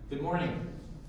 Good morning.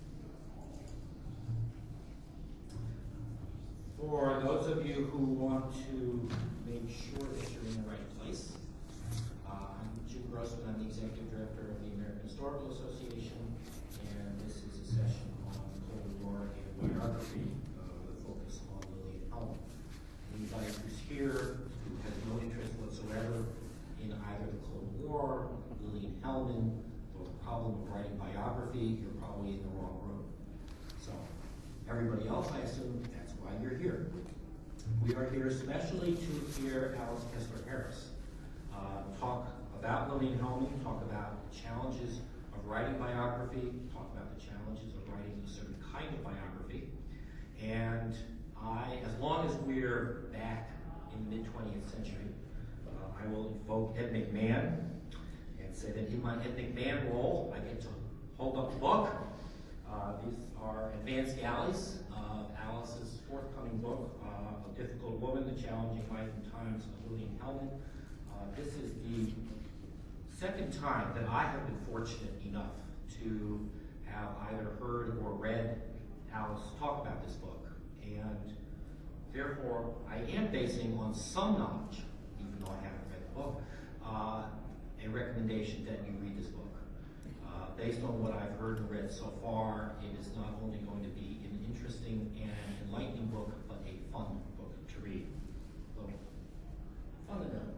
For those of you who want to make sure that you're in the right place, I'm Jim Grossman. I'm the Executive Director of the American Historical Association, and this is a session on the Cold War and biography with a focus on Lillian Hellman. Anybody who's here who has no interest whatsoever in either the Cold War, Lillian Hellman, or the problem of writing biography, you're probably in the wrong room. So, everybody else, I assume that's why you're here. We are here especially to hear Alice Kessler-Harris talk about Lillian Hellman, talk about the challenges of writing biography, talk about the challenges of writing a certain kind of biography. And as long as we're back in the mid-20th century, I will invoke Ed McMahon and say that in my Ed McMahon role, I get to hold up the book. These are advanced galleys of Alice's forthcoming book, A Difficult Woman, The Challenging Life and Times of Lillian Hellman. This is the second time that I have been fortunate enough to have either heard or read Alice talk about this book. And therefore, I am basing on some knowledge, even though I haven't read the book, a recommendation that you read this book. Based on what I've heard and read so far, it is not only going to be an interesting and enlightening book, but a fun book to read. So, fun enough.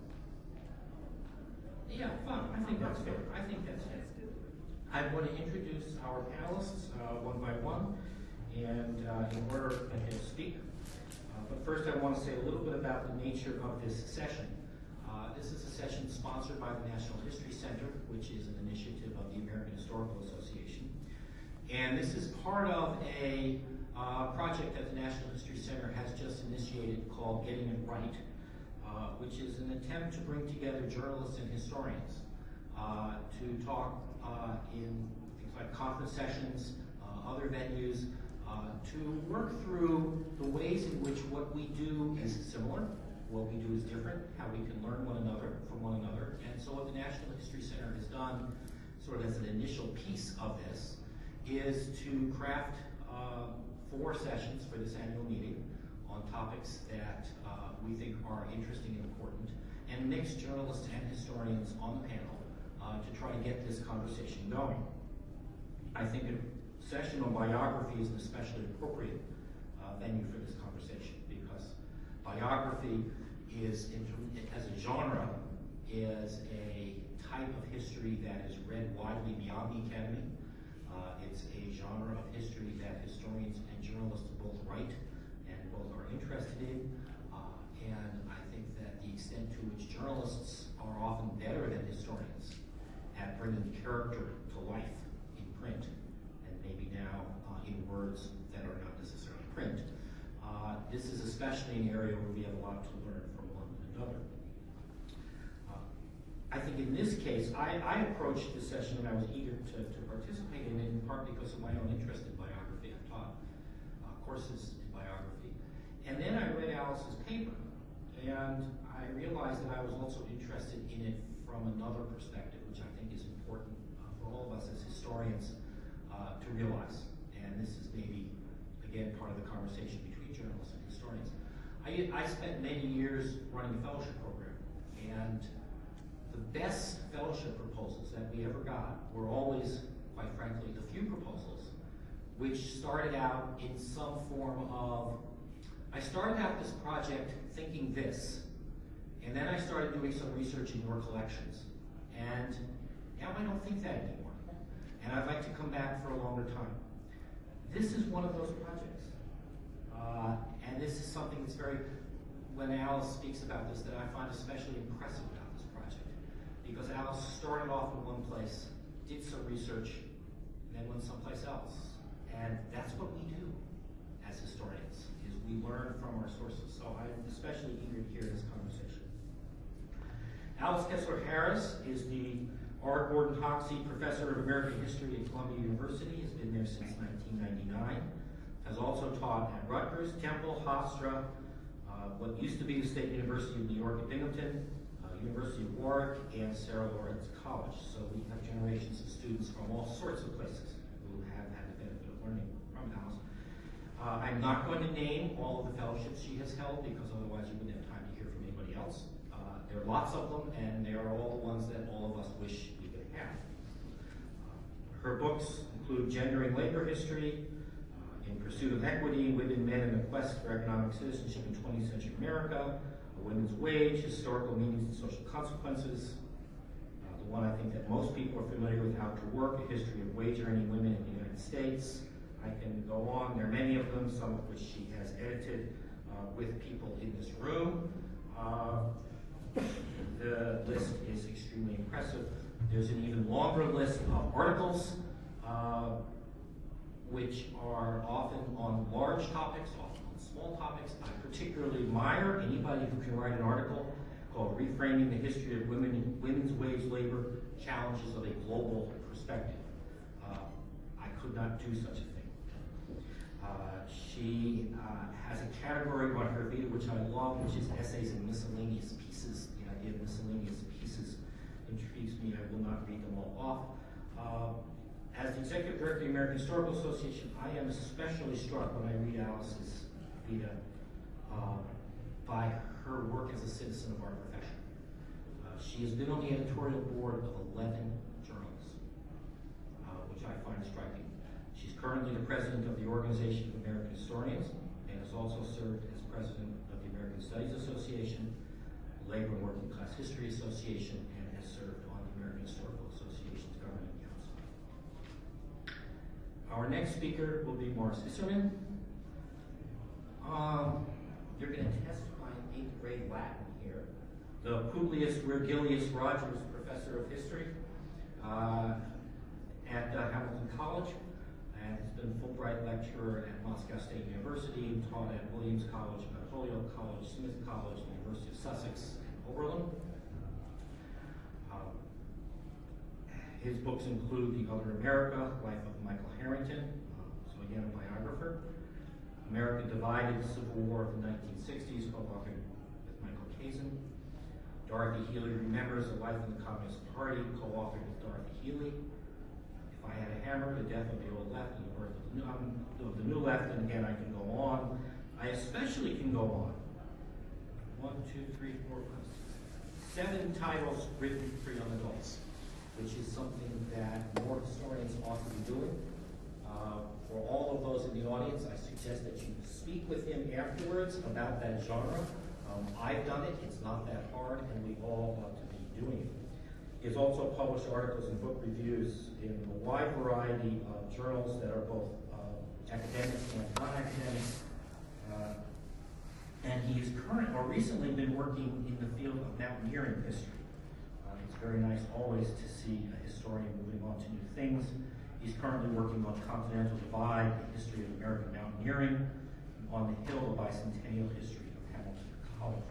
Yeah, fun. I think that's fair. I think that's fair. I want to introduce our panelists one by one, and in order that they'll speak. But first, I want to say a little bit about the nature of this session. This is a session sponsored by the National History Center, which is an initiative of the American Historical Association. And this is part of a project that the National History Center has just initiated called Getting It Right, which is an attempt to bring together journalists and historians to talk in things like conference sessions, other venues, to work through the ways in which what we do is similar, what we do is different, how we can learn one another from one another. And so what the National History Center has done, sort of as an initial piece of this, is to craft 4 sessions for this annual meeting on topics that we think are interesting and important, and mix journalists and historians on the panel to try to get this conversation going. I think a session on biography is an especially appropriate venue for this conversation, because biography is, as a genre, is a type of history that is read widely beyond the academy. It's a genre of history that historians and journalists both write and both are interested in. And I think that the extent to which journalists are often better than historians at bringing character to life in print, and maybe now in words that are not necessarily print, this is especially an area where we have a lot to learn from one another. I think in this case, I approached the session and I was eager to participate in it, in part because of my own interest in biography. I've taught courses in biography. And then I read Alice's paper, and I realized that I was also interested in it from another perspective, which I think is important for all of us as historians to realize. And this is maybe, again, part of the conversation between journalists and historians. I spent many years running a fellowship program, and the best fellowship proposals that we ever got were always, quite frankly, the few proposals which started out in some form of, I started out this project thinking this, and then I started doing some research in your collections, and now I don't think that anymore, and I'd like to come back for a longer time. This is one of those projects. And this is something that's when Alice speaks about this, that I find especially impressive about this project. Because Alice started off in one place, did some research, and then went someplace else. And that's what we do as historians, is we learn from our sources. So I'm especially eager to hear this conversation. Alice Kessler-Harris is the R. Gordon Hoxie Professor of American History at Columbia University, has been there since 1999. Has also taught at Rutgers, Temple, Hofstra, what used to be the State University of New York at Binghamton, University of Warwick, and Sarah Lawrence College. So we have generations of students from all sorts of places who learning from Alice. I'm not going to name all of the fellowships she has held because otherwise you wouldn't have time to hear from anybody else. There are lots of them, and they are all the ones that all of us wish we could have. Her books include Gendering Labor History, In Pursuit of Equity, Women, Men, and the Quest for Economic Citizenship in 20th Century America, A Women's Wage, Historical Meanings and Social Consequences. The one I think that most people are familiar with, Out to Work, A History of Wage Earning Women in the United States. I can go on. There are many of them, some of which she has edited with people in this room. The list is extremely impressive. There's an even longer list of articles, which are often on large topics, often on small topics. I particularly admire anybody who can write an article called Reframing the History of Women's Wage Labor Challenges of a Global Perspective. I could not do such a thing. She has a category on her Vita which I love, which is essays and miscellaneous pieces. The idea of miscellaneous pieces intrigues me. I will not read them all off. As the Executive Director of the American Historical Association, I am especially struck when I read Alice's Vita by her work as a citizen of our profession. She has been on the editorial board of 11 journals, which I find striking. She's currently the president of the Organization of American Historians and has also served as president of the American Studies Association, the Labor and Working Class History Association, and has served on the American Historical Association's Governing Council. Our next speaker will be Maurice Isserman. You're going to test my 8th grade Latin here. The Publius Virgilius Rogers Professor of History at Hamilton College, and has been Fulbright lecturer at Moscow State University, taught at Williams College, Holyoke College, Smith College, the University of Sussex, and Oberlin. His books include The Other America, Life of Michael Harrington, so again a biographer, America Divided, Civil War of the 1960s, co-authored with Michael Kazin, Dorothy Healy Remembers, A Life in the Communist Party, co-authored with Dorothy Healy, If I Had a Hammer, The Death of the Old Left and the Birth of the New Left, and again I can go on. I especially can go on. 1, 2, 3, 4, 5, 7 titles written for young adults, which is something that more historians ought to be doing. For all of those in the audience, I suggest that you speak with him afterwards about that genre. I've done it, it's not that hard, and we all ought to be doing it. He has also published articles and book reviews in a wide variety of journals that are both academic and non-academic. And he is recently been working in the field of mountaineering history. It's very nice always to see a historian moving on to new things. He's currently working on Continental Divide, the history of American mountaineering, on the Hill, the bicentennial history of Hamilton College.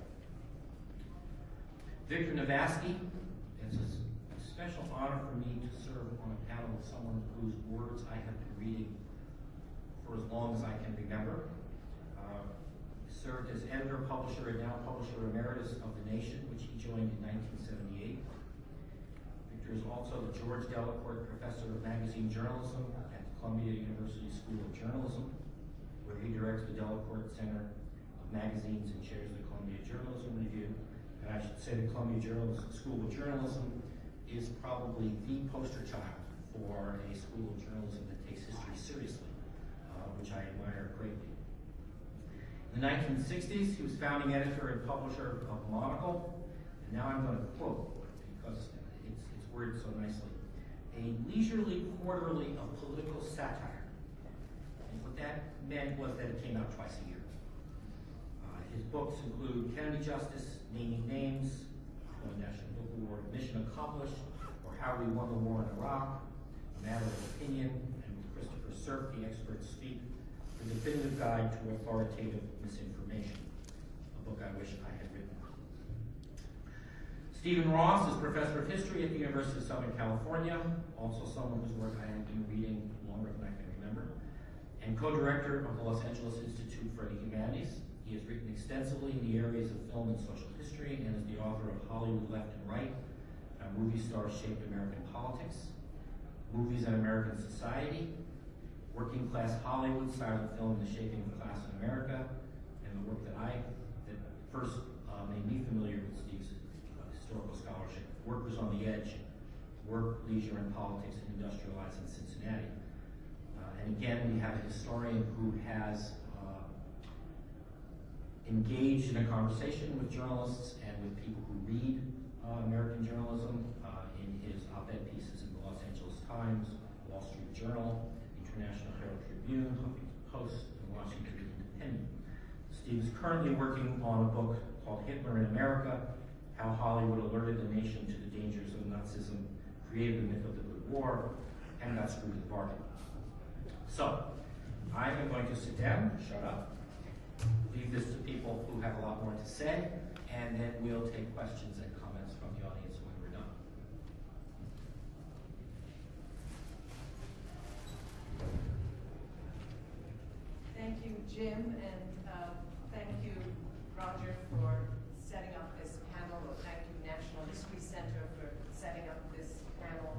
Victor Navasky, it's a special honor for me to serve on a panel with someone whose words I have been reading for as long as I can remember. Served as editor, publisher, and now publisher emeritus of The Nation, which he joined in 1978. Victor is also the George Delacorte Professor of Magazine Journalism at the Columbia University School of Journalism, where he directs the Delacorte Center of Magazines and chairs the Columbia Journalism Review. And I should say the Columbia School of Journalism is probably the poster child for a school of journalism that takes history seriously, which I admire greatly. In the 1960s, he was founding editor and publisher of Monocle, and now I'm going to quote, because it's worded so nicely, a leisurely quarterly of political satire. And what that meant was that it came out twice a year. His books include Kennedy Justice, Naming Names, the National Book Award, Mission Accomplished, or How We Won the War in Iraq, A Matter of Opinion, and with Christopher Cerf, The Experts Speak, The Definitive Guide to Authoritative Misinformation, a book I wish I had written. Stephen Ross is professor of history at the University of Southern California, also someone whose work I have been reading longer than I can remember, and co-director of the Los Angeles Institute for the Humanities. He has written extensively in the areas of film and social history and is the author of Hollywood Left and Right, How Movie Stars Shaped American Politics, Movies and American Society, working class Hollywood, silent film, and the shaping of class in America, and the work that first made me familiar with Steve's historical scholarship, Workers on the Edge, Work, Leisure, and Politics in Industrializing Cincinnati. And again, we have a historian who has engaged in a conversation with journalists and with people who read American journalism in his op-ed pieces in the Los Angeles Times, Wall Street Journal, International Herald Tribune, Huffington Post, and Washington Independent. Steve is currently working on a book called Hitler in America, How Hollywood Alerted the Nation to the Dangers of Nazism, Created the Myth of the Good War, and got screwed in the bargain. So, I am going to sit down, shut up, leave this to people who have a lot more to say, and then we'll take questions and comments from the audience when we're done. Thank you, Jim, and thank you, Roger, for setting up this panel. Thank you, National History Center, for setting up this panel.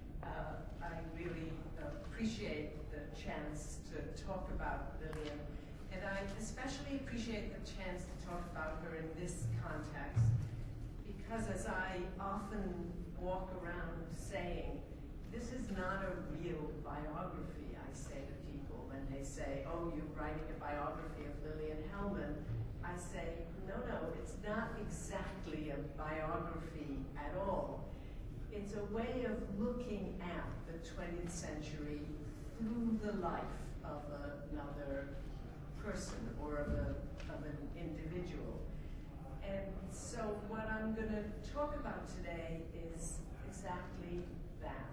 I really appreciate the chance to talk about Lillian, and I especially appreciate the chance to talk about her in this context, because as I often walk around saying, this is not a real biography, I say to people when they say, oh, you're writing a biography of Lillian Hellman. I say, no, it's not exactly a biography at all. It's a way of looking at the 20th century through the life of another person or of an individual. And so what I'm going to talk about today is exactly that.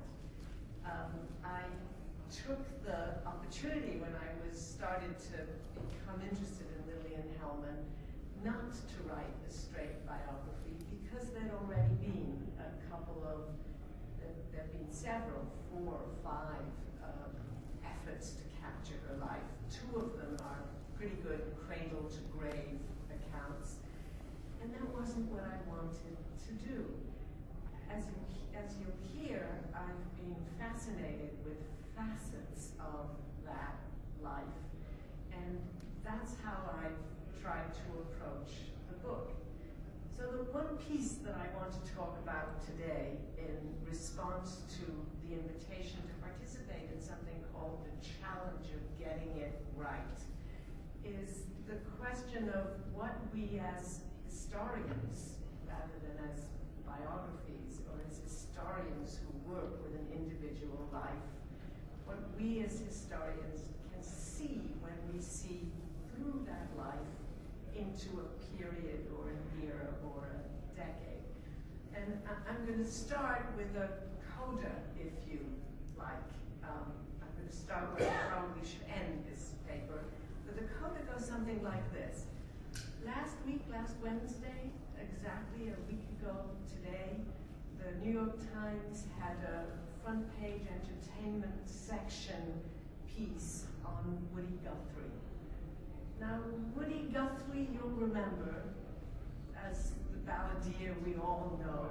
I took the opportunity when I started to become interested in Lillian Hellman not to write a straight biography, because there'd already been a couple of, there've been several, 4 or 5 efforts to capture her life. 2 of them are pretty good cradle to grave accounts, and that wasn't what I wanted to do. As you'll hear, I've been fascinated with facets of that life, and that's how I've tried to approach the book. So the one piece that I want to talk about today in response to the invitation to participate in something called the challenge of getting it right is the question of what we as historians, rather than as biographies or as historians who work with an individual life, what we as historians can see when we see through that life into a period or an era or a decade. And I'm going to start with a coda, if you like. I'm going to start where I probably should end this paper. But the coda goes something like this. Last Wednesday, exactly a week ago today, the New York Times had a front page entertainment section piece on Woody Guthrie. Now, Woody Guthrie, you'll remember, as the balladeer we all know,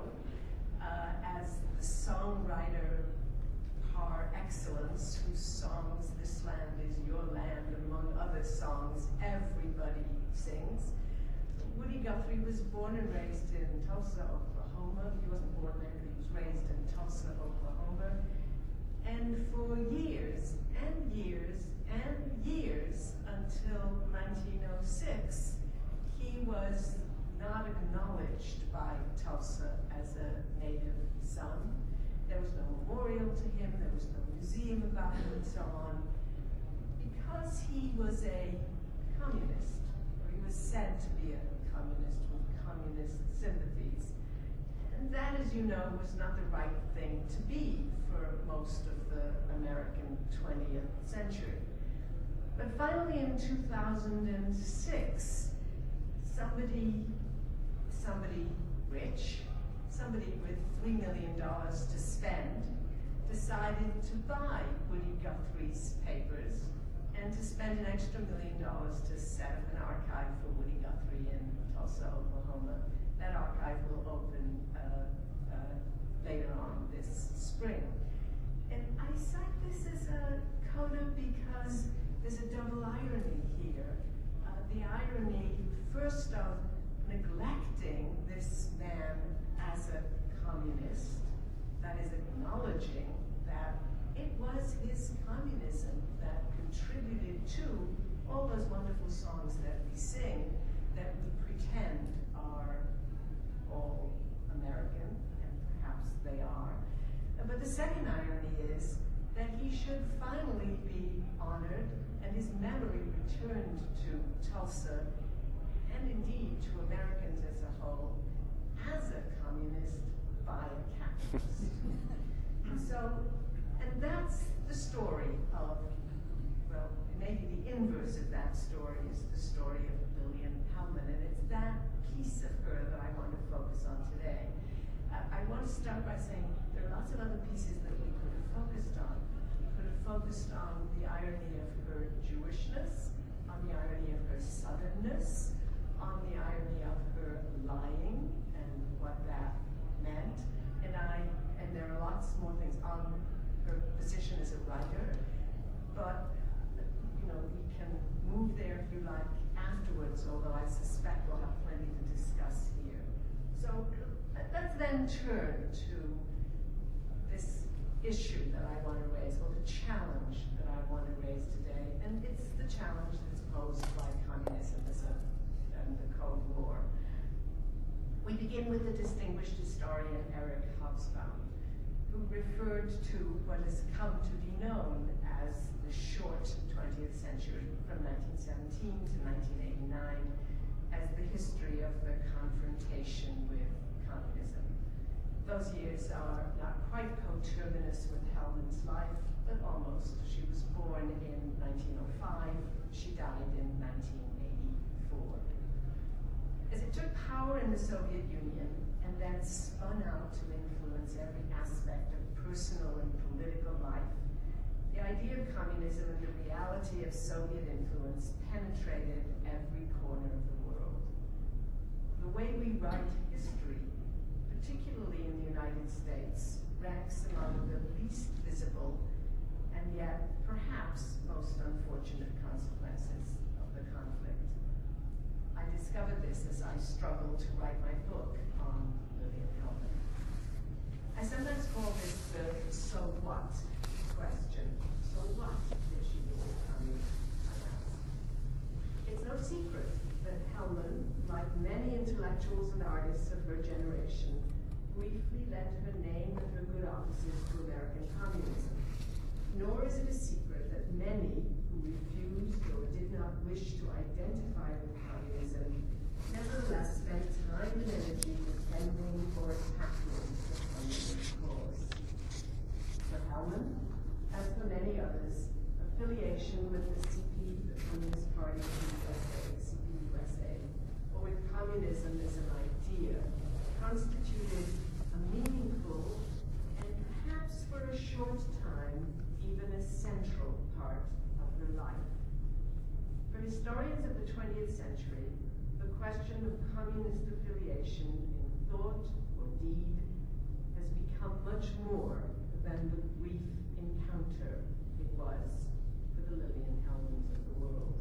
as the songwriter par excellence, whose songs, This Land Is Your Land, among other songs, everybody sings. Woody Guthrie was born and raised in Tulsa, Oklahoma. He wasn't born there, but he was raised in Tulsa, Oklahoma. And for years and years and years until 1906, he was not acknowledged by Tulsa as a native son. There was no memorial to him, there was no museum about him, and so on, because he was a communist, or he was said to be a communist with communist sympathies. And that, as you know, was not the right thing to be for most of the American 20th century. But finally in 2006, somebody rich, somebody with $3 million to spend, decided to buy Woody Guthrie's papers and to spend an extra $1 million to set up an archive for Woody Guthrie in Tulsa, Oklahoma. That archive will open later on this spring. And I cite this as a coda because there's a double irony here. The irony, first, of neglecting this man as a communist, that is acknowledging that it was his communism that contributed to all those wonderful songs that we sing that we pretend are all American, and perhaps they are. But the second irony is that he should finally be honored and his memory returned to Tulsa, and indeed to Americans as a whole, as a communist by a capitalist. And that's the story of, well, maybe the inverse of that story is the story of Lillian Hellman, and it's that piece of her that I want to focus on today. I want to start by saying there are lots of other pieces that we could have focused on. We could have focused on the irony of her Jewishness, on the irony of her Southernness, on the irony of her lying and what that meant, and there are lots more things on her position as a writer, but we can move there if you like afterwards, although I suspect we'll have plenty to discuss here. So let's then turn to this issue that I want to raise, or the challenge that I want to raise today, and it's the challenge that's posed by communism and the Cold War. We begin with the distinguished historian Eric Hobsbawm, who referred to what has come to be known as the short 20th century, from 1917 to 1989, as the history of the confrontation with communism. Those years are not quite coterminous with Hellman's life, but almost. She was born in 1905. She died in 1984. As it took power in the Soviet Union and then spun out to influence every aspect of personal and political life, the idea of communism and the reality of Soviet influence penetrated every corner of the world. The way we write history, particularly in the United States, ranks among the least visible and yet perhaps most unfortunate consequences of the conflict. I discovered this as I struggled to write my book on Lillian Hellman. I sometimes call this the so what question. So what did she do with communism? It's no secret that Hellman, like many intellectuals and artists of her generation, briefly lent her name and her good offices to American communism. Nor is it a secret that many who refused or did not wish to identify with communism nevertheless spent time and energy defending or attacking the communist cause. For Hellman, as for many others, affiliation with the CP, the Communist Party of the USA, CPUSA, or with communism as an idea, constituted a meaningful and perhaps for a short time even a central part of her life. For historians of the 20th century, the question of communist affiliation in thought or deed has become much more than the brief encounter it was for the Lillian Hellmans of the world.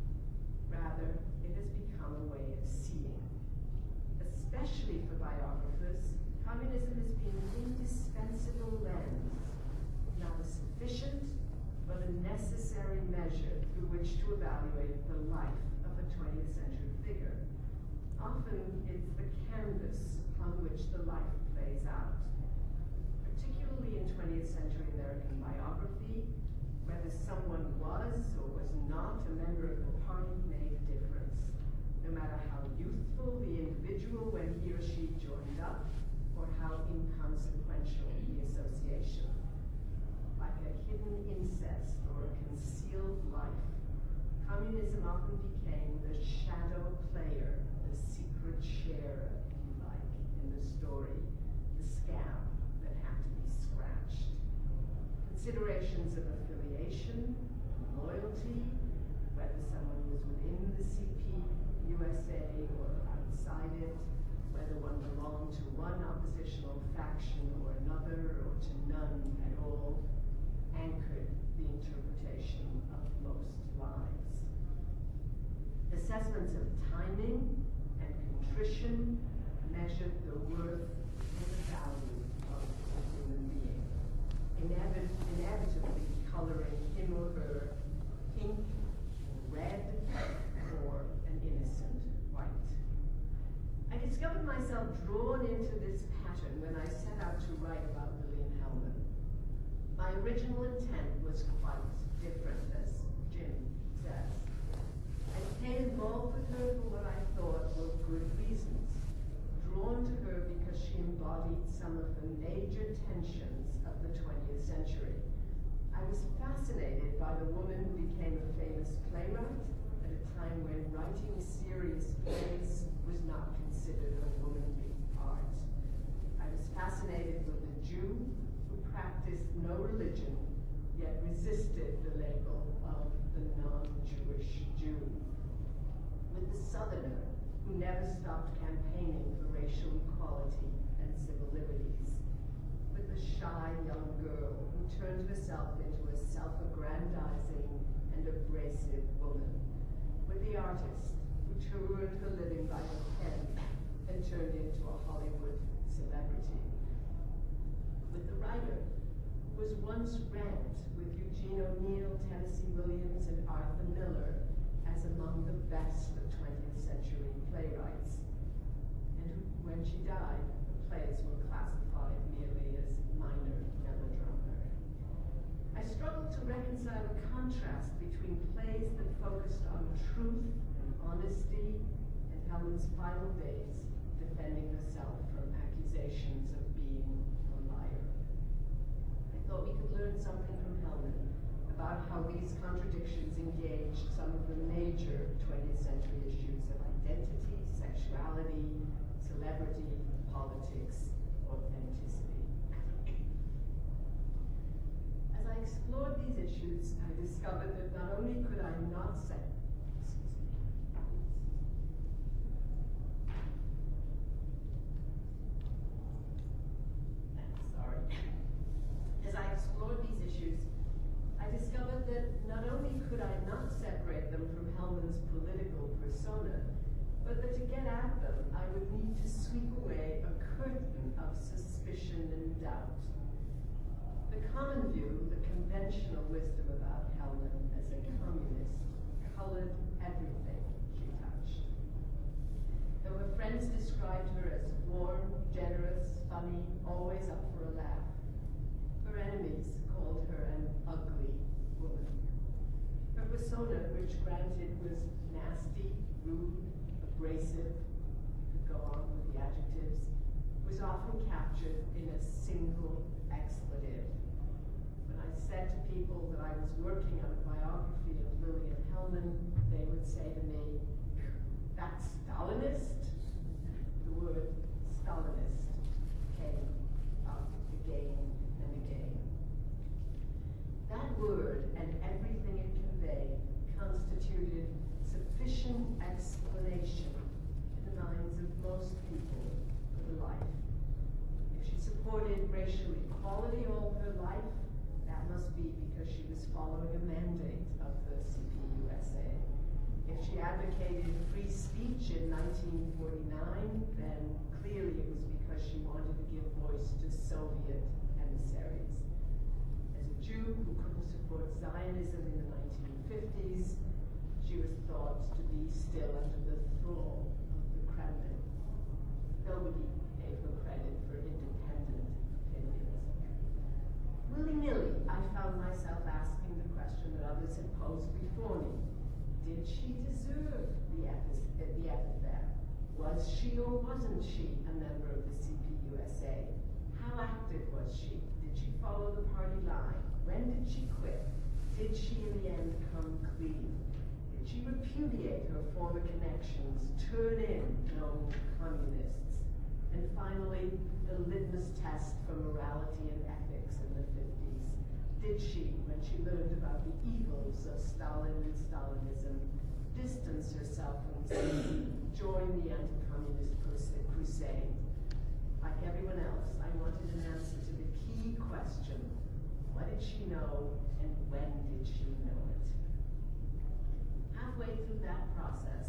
Rather, it has become a way of seeing. Especially for biographers, communism has been an indispensable lens, not a sufficient, but a necessary measure through which to evaluate the life of a 20th century figure. Often, it's the canvas upon which the life plays out. Particularly in 20th century American biography, whether someone was or was not a member of the party made a difference, no matter how youthful the individual when he or she joined up, or how inconsequential the association. Like a hidden incest or a concealed life, communism often became the shadow player, the secret sharer, if you like, in the story, the scab that had to be scratched. Considerations of affiliation, loyalty, whether someone was within the CPUSA or outside it, whether one belonged to one oppositional faction or another, or to none at all, anchored the interpretation assessments of timing and contrition measured the worth and the value of a human being, inevitably coloring him or her pink, red, or an innocent white. I discovered myself drawn into this pattern when I set out to write about Lillian Hellman. My original intent was quite different, as Jim says. I became involved with her for what I thought were good reasons, drawn to her because she embodied some of the major tensions of the 20th century. I was fascinated by the woman who became a famous playwright at a time when writing serious plays was not considered a womanly art. I was fascinated with the Jew who practiced no religion, yet resisted the label of the non-Jewish Jew. With the Southerner who never stopped campaigning for racial equality and civil liberties. With the shy young girl who turned herself into a self-aggrandizing and abrasive woman. With the artist who toured her living by her pen and turned into a Hollywood celebrity. With the writer who was once ranked with Eugene O'Neill, Tennessee Williams, and Arthur Miller as among the best of 20th century playwrights, and who, when she died, the plays were classified merely as minor melodrama. I struggled to reconcile a contrast between plays that focused on truth and honesty and Hellman's final days defending herself from accusations of being a liar. I thought we could learn something from Hellman about how these contradictions engaged some of the major 20th century issues of identity, sexuality, celebrity, politics, authenticity. As I explored these issues, I discovered that not only could I not say, As I explored these issues, I discovered that not only could I not separate them from Hellman's political persona, but that to get at them, I would need to sweep away a curtain of suspicion and doubt. The common view, the conventional wisdom about Hellman as a communist, colored everything she touched. Though her friends described her as warm, generous, funny, always up for a laugh, her enemies called her an ugly woman. Her persona, which granted was nasty, rude, abrasive, you could go on with the adjectives, was often captured in a single expletive. When I said to people that I was working on a biography of Lillian Hellman, they would say to me, "That's Stalinist?" The word Stalinist came up again and again. That word and everything it conveyed constituted sufficient explanation in the minds of most people for her life. If she supported racial equality all her life, that must be because she was following a mandate of the CPUSA. If she advocated free speech in 1949, then clearly it was because she wanted to give voice to Soviet emissaries. As a Jew who couldn't support Zionism in the 1950s, she was thought to be still under the thrall of the Kremlin. Nobody gave her credit for independent opinions. Willy-nilly, I found myself asking the question that others had posed before me. Did she deserve the epithet? Was she or wasn't she a member of the CPUSA? How active was she? Did she follow the party line? When did she quit? Did she in the end come clean? Did she repudiate her former connections, turn in known communists? And finally, the litmus test for morality and ethics in the 50s. Did she, when she learned about the evils of Stalin and Stalinism, distance herself from the join the anti-communist crusade? Like everyone else, I wanted an answer to the key question: what did she know, and when did she know it? Halfway through that process,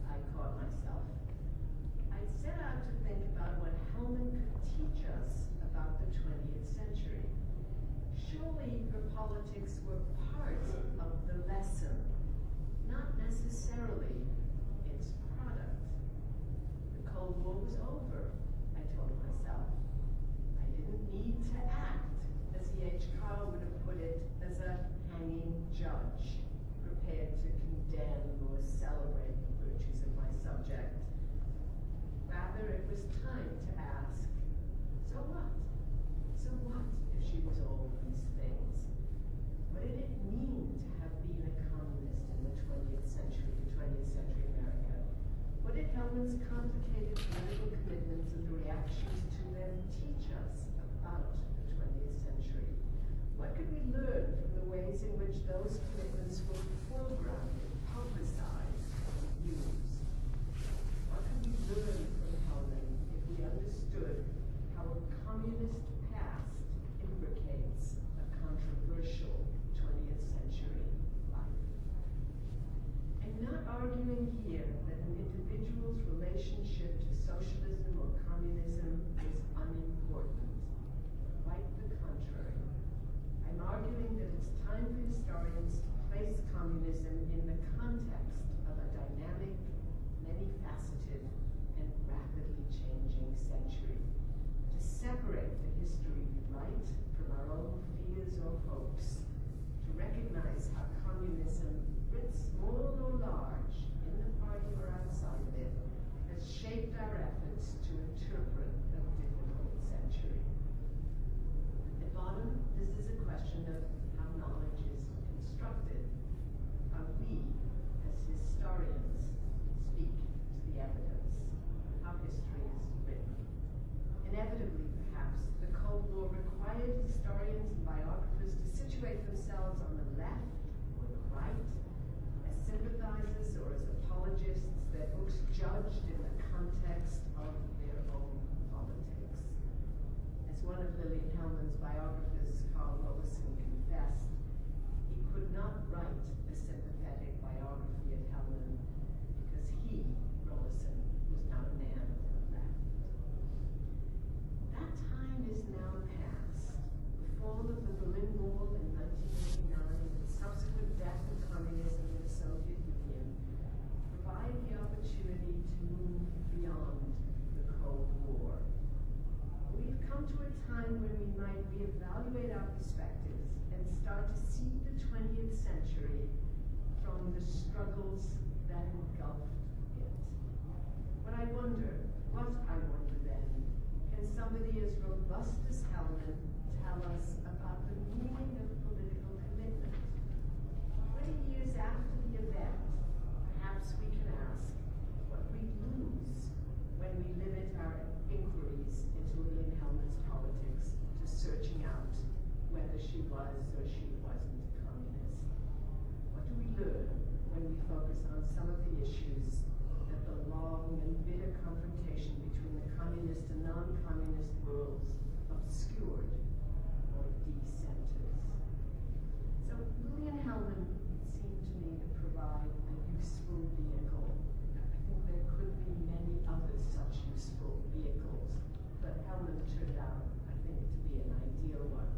I caught myself. I'd set out to think about what Hellman could teach us about the 20th century. Surely her politics were part of the lesson, not necessarily its product. The Cold War was over, I told myself. I didn't need to act, as E.H. Carl would have put it, as a hanging judge, prepared to condemn or celebrate the virtues of my subject. Rather, it was time to ask, so what? So what if she was all these things? What did it mean to have been a communist in the 20th century America? What did Hellman's complicated political commitments and the reactions to them teach us about the 20th century? What could we learn from the ways in which those commitments were foregrounded, publicized, and used? What could we learn from Hellman if we understood how a communist past imbricates a controversial 20th century life? I'm not arguing here that an individual's relationship to socialism or communism is unimportant. Quite the contrary. I'm arguing that it's time for historians to place communism in the context of a dynamic, many-faceted, and rapidly changing century. To separate the history we write from our own fears or hopes. To recognize how communism, writ small or large, in the party or outside of it, has shaped our efforts to interpret a difficult century. At bottom, this is a question of how knowledge is constructed, how we, as historians, speak to the evidence, how history is written. Inevitably, perhaps, the Cold War required historians and biographers to situate themselves on the left or the right, as sympathizers or as apologists, their books judged in the context of their own politics. As one of Lillian Hellman's biographers, Carl Lillian, confessed, he could not write a sympathetic biography of Hellman because he, Lillian, was not a man of the left. That time is now past. The fall of the Berlin Wall in 1989 and the subsequent death of communism in the Soviet Union provide the opportunity to move beyond the Cold War. We've come to a time when we might reevaluate our perspectives and start to see the 20th century from the struggles that engulfed it. What I wonder then, can somebody as robust as Hellman tell us about the meaning of political commitment? 20 years after the event, perhaps we can ask what we lose when we limit our inquiries into Lillian Hellman's politics to searching out whether she was or she wasn't a communist. What do we learn when we focus on some of the issues that the long and bitter confrontation between the communist and non-communist worlds obscured or decenters? So Lillian Hellman seemed to me to provide a useful vehicle. I think there could be many other such useful vehicles, but Hellman turned out, I think, to be an ideal one.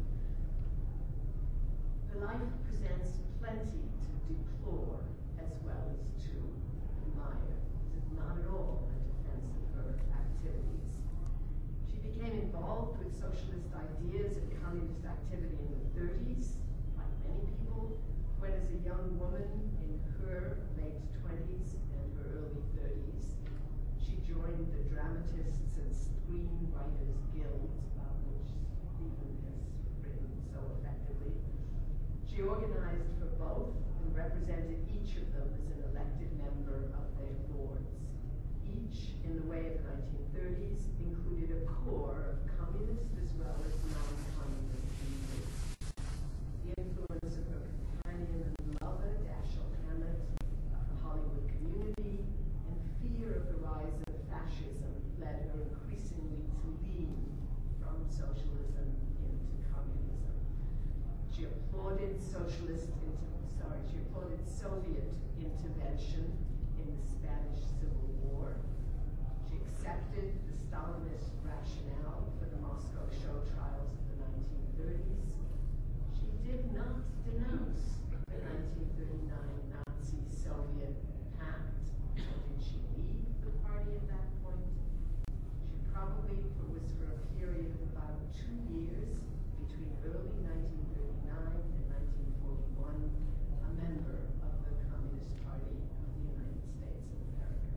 Her life presents plenty to deplore as well as to admire. This is not at all a defense of her activities. She became involved with socialist ideas and communist activity in the 30s, like many people, when as a young woman in her late 20s and her early 30s, she joined the Dramatists and Screenwriters Guilds, about which Stephen has written so effectively. She organized for both and represented each of them as an elected member of their boards. Each, in the way of the 1930s, included a core of communist as well as non-communist leaders. The influence of her companion and lover, Dashiell Hammett, of the Hollywood community, and fear of the rise of fascism led her increasingly to lean from socialism into communism. She applauded Soviet intervention in the Spanish Civil War. She accepted the Stalinist rationale for the Moscow show trials of the 1930s. She did not denounce the 1939 Nazi-Soviet pact. Did she leave the party at that point? She probably was for a period of about 2 years, between early 1939 and 1941, a member of the Communist Party of the United States of America.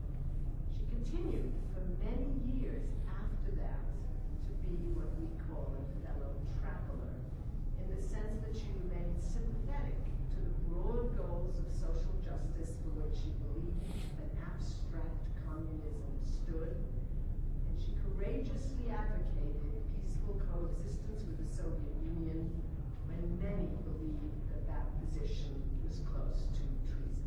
She continued for many years after that to be what we call a fellow traveler, in the sense that she remained sympathetic to the broad goals of social justice for which she believed that abstract communism stood, and she courageously advocated peaceful coexistence with the Soviet Union when many believed that that position was close to treason.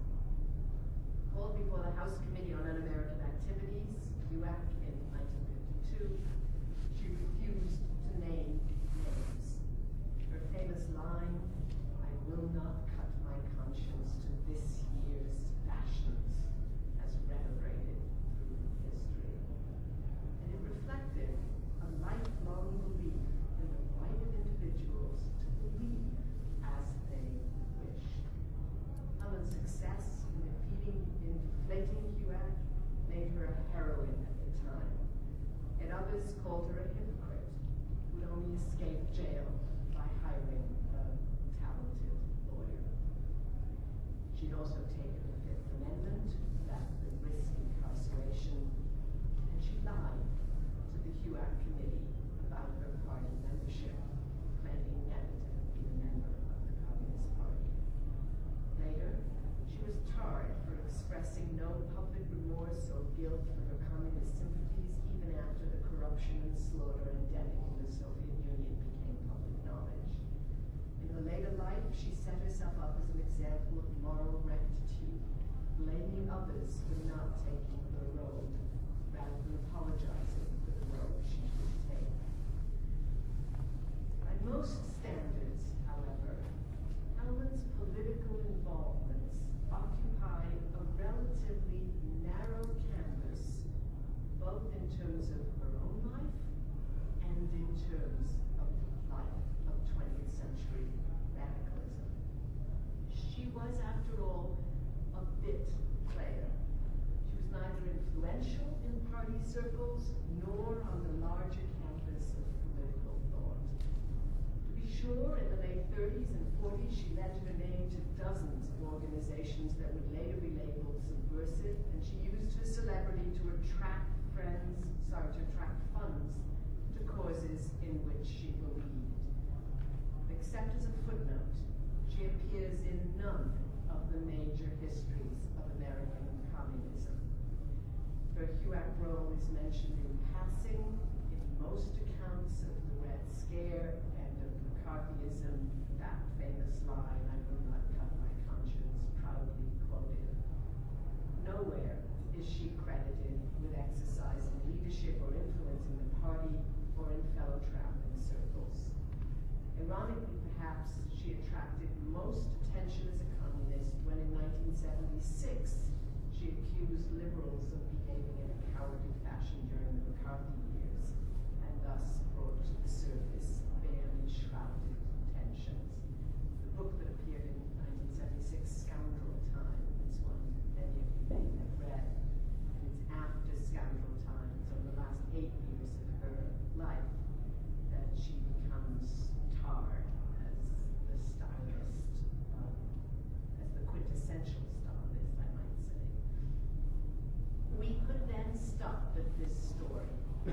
Called before the House Committee on Un-American Activities, UAC, in 1952, she refused to name names. Her famous line, "I will not cut my conscience to this year's fashions," has reverberated through history. And it reflected a lifelong belief in the right of individuals to believe as they wished. Hellman's success in deflating HUAC made her a heroine at the time, and others called her a hypocrite who'd only escaped jail by hiring a talented lawyer. She'd also taken the Fifth Amendment, that would risk incarceration, and she lied to the HUAC committee about her party membership, claiming never to have been a member of the Communist Party. Later, she was tarred for expressing no public remorse or guilt for her communist sympathies, even after the corruption and slaughter endemic in the Soviet Union became public knowledge. In her later life, she set herself up as an example of moral rectitude, blaming others for not taking her road, rather than apologizing for the road she should take. By most standards, however, Hellman's political involvements occupy a relatively narrow canvas, both in terms of her own life and in terms of the life of 20th century radicalism. She was, after all, a bit player. She was neither influential in party circles nor on the larger canvas of political thought. To be sure, in the late 30s and 40s, she lent her name to dozens of organizations that would later be labeled subversive, and she used her celebrity to attract funds to causes in which she believed. Except as a footnote, she appears in none of the major histories of American communism. Her HUAC role is mentioned in passing in most accounts of the Red Scare and of McCarthyism, that famous line, "I will not cut my conscience," proudly quoted. Nowhere is she credited with exercising leadership or influencing the party or in fellow traveling circles. Ironically, perhaps, she attracted most attention as a communist when in 1976 she accused liberals of behaving in a cowardly fashion during the McCarthy years, and thus brought to the surface barely shrouded tensions. The book that appeared in 1976, Scoundrel Time, is one many of you may have read. And it's after Scoundrel Time, so in the last 8 years of her life, that she becomes tarred as the stylist, as the quintessential stylist, I might say. We could then stop at this story.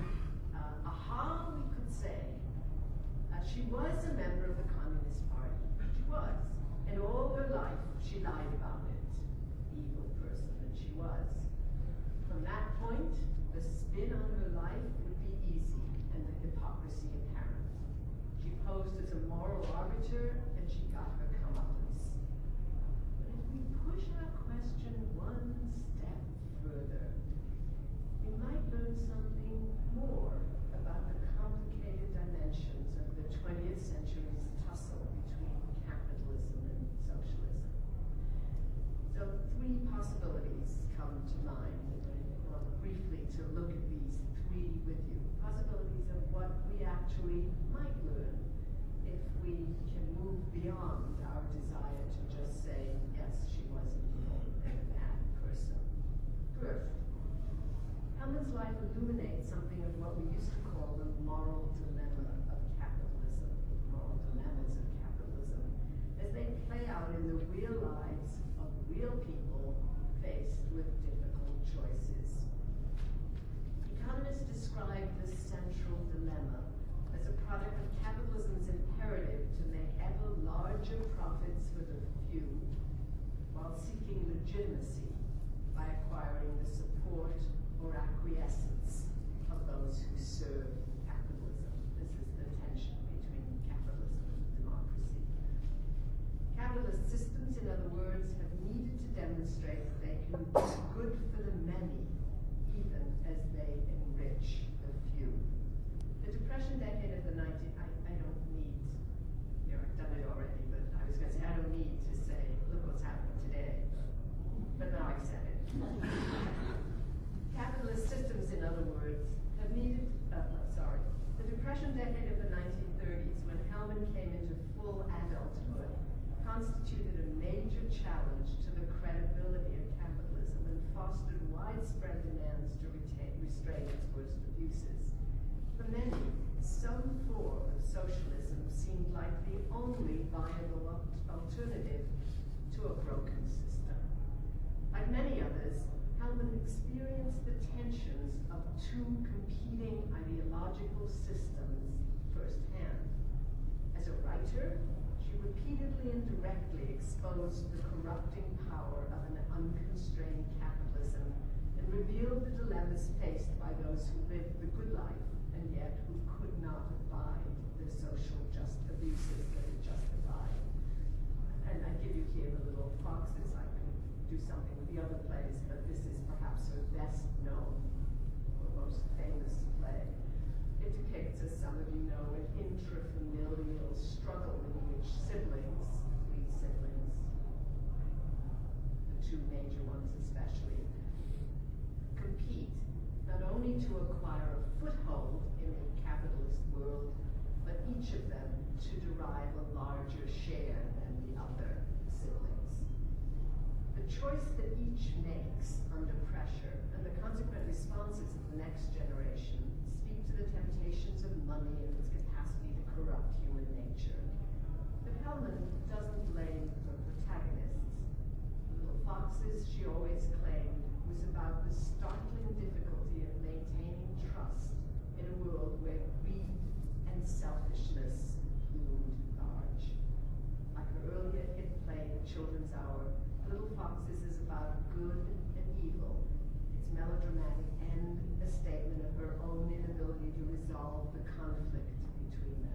We could say, she was a member of the Communist Party. She was. And all her life, she lied about it. Evil person that she was. From that point, the spin on her life would be easy and the hypocrisy apparent. She posed as a moral arbiter, and she got her comeuppance. But if we push our question one step further, we might learn something more about the complicated dimensions of the 20th century's tussle between capitalism and socialism. So, 3 possibilities come to mind. I want briefly to look at these three with you. Possibilities of what we actually might learn if we can move beyond our desire to just say, yes, she was evil and a bad person. First, Hellman's life illuminates something of what we used to call the moral dilemma of capitalism, the moral dilemmas of capitalism, as they play out in the real lives of real people faced with difficult choices. Economists describe this central dilemma as a product of capitalism's imperative to make ever larger profits for the few, while seeking legitimacy by acquiring the support or acquiescence of those who serve capitalism. This is the tension between capitalism and democracy. Capitalist systems, in other words, have needed to demonstrate that they can do good for the many, even as they enrich the few. The Depression decade of the I don't need, I've done it already, but I was going to say, I don't need to say, look what's happening today. But now I've said it. Capitalist systems, in other words, have needed, the Depression decade of the 1930s, when Hellman came into full adulthood, constituted a major challenge to the credibility of capitalism and fostered widespread demands to restrain its worst abuses. For many, some form of socialism seemed like the only viable alternative to a broken system. Like many others, Hellman experienced the tensions of two competing ideological systems firsthand. As a writer, she repeatedly and directly exposed the corrupting power of an unconstrained capitalism and revealed the dilemmas faced by those who lived the good life and yet who could not abide the social abuses that it justified. And I give you here the little foxes. I can do something with the other plays, but this is perhaps her best known or most famous play. It depicts, as some of you know, an intrafamilial struggle in which siblings, three siblings, the two major ones especially, compete not only to acquire a foothold in the capitalist world, but each of them to derive a larger share than the other siblings. The choice that each makes under pressure and the consequent responses of the next generation speak to the temptations of money and its capacity to corrupt human nature. But Hellman doesn't blame her protagonists. The little foxes, she always claimed, was about the startling difficulty of maintaining trust in a world where greed and selfishness loomed large. Like her earlier hit play, The Children's Hour, Little Foxes is about good and evil, its melodramatic end a statement of her own inability to resolve the conflict between them.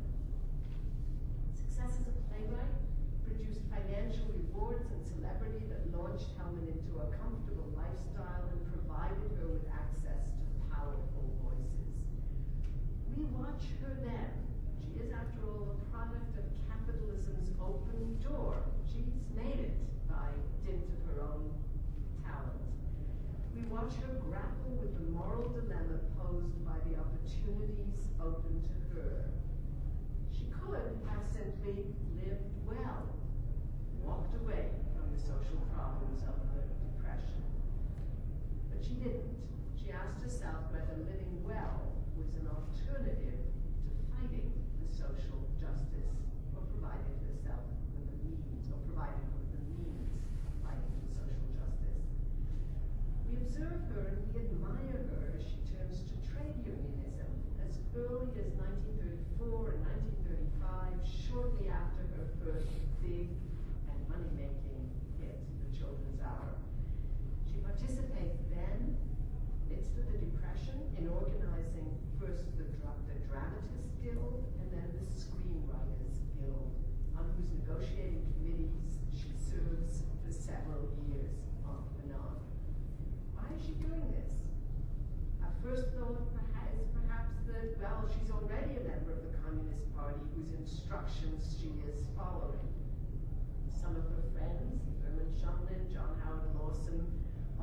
Success as a playwright produced financial rewards and celebrity that launched Hellman into a comfortable lifestyle and provided her with access to powerful voices. We watch her then. She is, after all, a product of capitalism's open door. She's made it by dint of her own talent. We watch her grapple with the moral dilemma posed by the opportunities open to her. She could have simply lived well, walked away from the social problems of the Depression. But she didn't. She asked herself whether living well was an alternative to fighting the social justice, or provided herself with the means, or provided her with the means of fighting for social justice. We observe her and we admire her as she turns to trade unionism as early as 1934 and 1935, shortly after her first big and money-making hit, The Children's Hour. She participates then, midst of the Depression, in organizing first the Dramatists Guild and then the Screenwriters Guild, on whose negotiating committees she serves for several years off and on. Why is she doing this? Our first thought is perhaps that, well, she's already a member of the Communist Party whose instructions she is following. Some of her friends, Herman Shumlin, John Howard Lawson,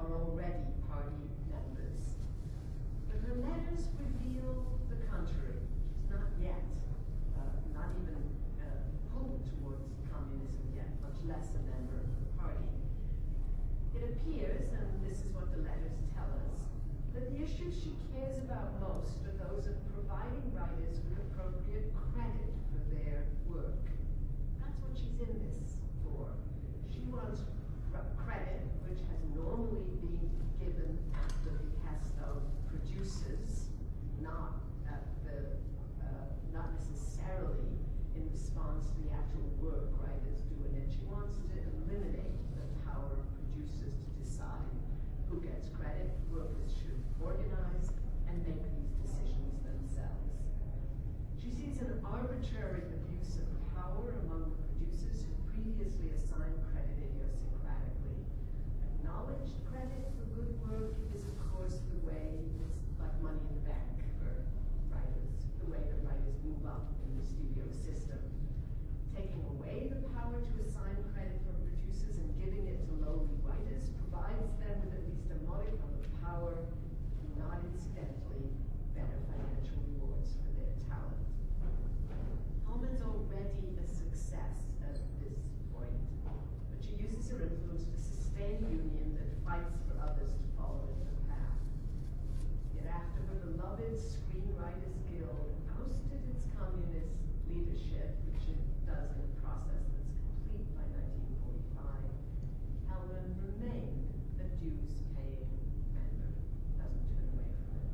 are already party members. But her letters reveal the contrary. She's not yet, not even pulled towards communism yet, much less a member of the party. It appears, and this is what the letters tell us, that the issues she cares about most are those of providing writers with appropriate credit for their work. That's what she's in this for. She wants credit, which has normally been given at the behest of producers, not at the, not necessarily in response to the actual work writers do in it. She wants to eliminate the power of producers to decide who gets credit. Workers should organize and make these decisions themselves. She sees an arbitrary abuse of power among the producers who previously assigned credit idiosyncratically. Acknowledged credit for good work is, of course, the way, it's like money in the bank for writers, the way that writers move up in the studio system. Taking away the power to assign credit for producers and giving it to lowly writers provides them with at least a modicum of power, not incidentally better financial rewards for their talent. Hellman's already a success at this point, but she uses her influence to sustain a union that fights for others to follow in her path. Yet after her beloved Screenwriters Guild ousted its communist leadership, which it does in a process that's complete by 1945, Hellman remained a dues-paying member, doesn't turn away from it.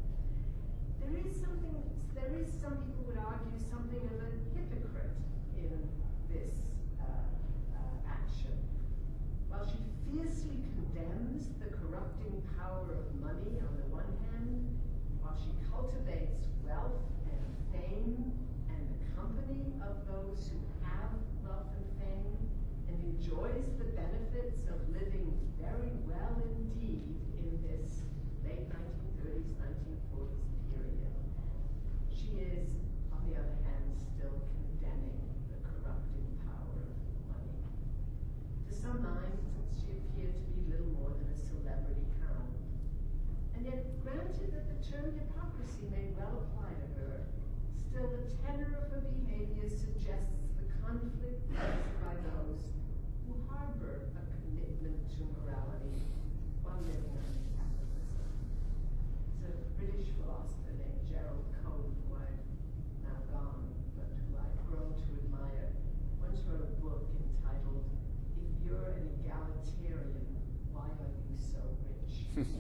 There is, some people would argue, something of a hypocrite in this action. While she fiercely condemns the corrupting power of money on the one hand, while she cultivates wealth and fame and the company of those who have wealth and fame, and enjoys the benefits of living very well indeed in this late 1930s, 1940s period, she is, on the other hand, still condemning the corrupting power of money. To some minds, she appeared to be little more than a celebrity hound. And yet, granted that the term hypocrisy may well apply to her, still the tenor of her behavior suggests the conflict faced by those who harbor a commitment to morality while living under capitalism. It's a British philosopher named Gerald Cohn, who I've now gone, but who I've grown to admire, once wrote a book entitled, "If You're an Egalitarian, Why Are You So Rich?" His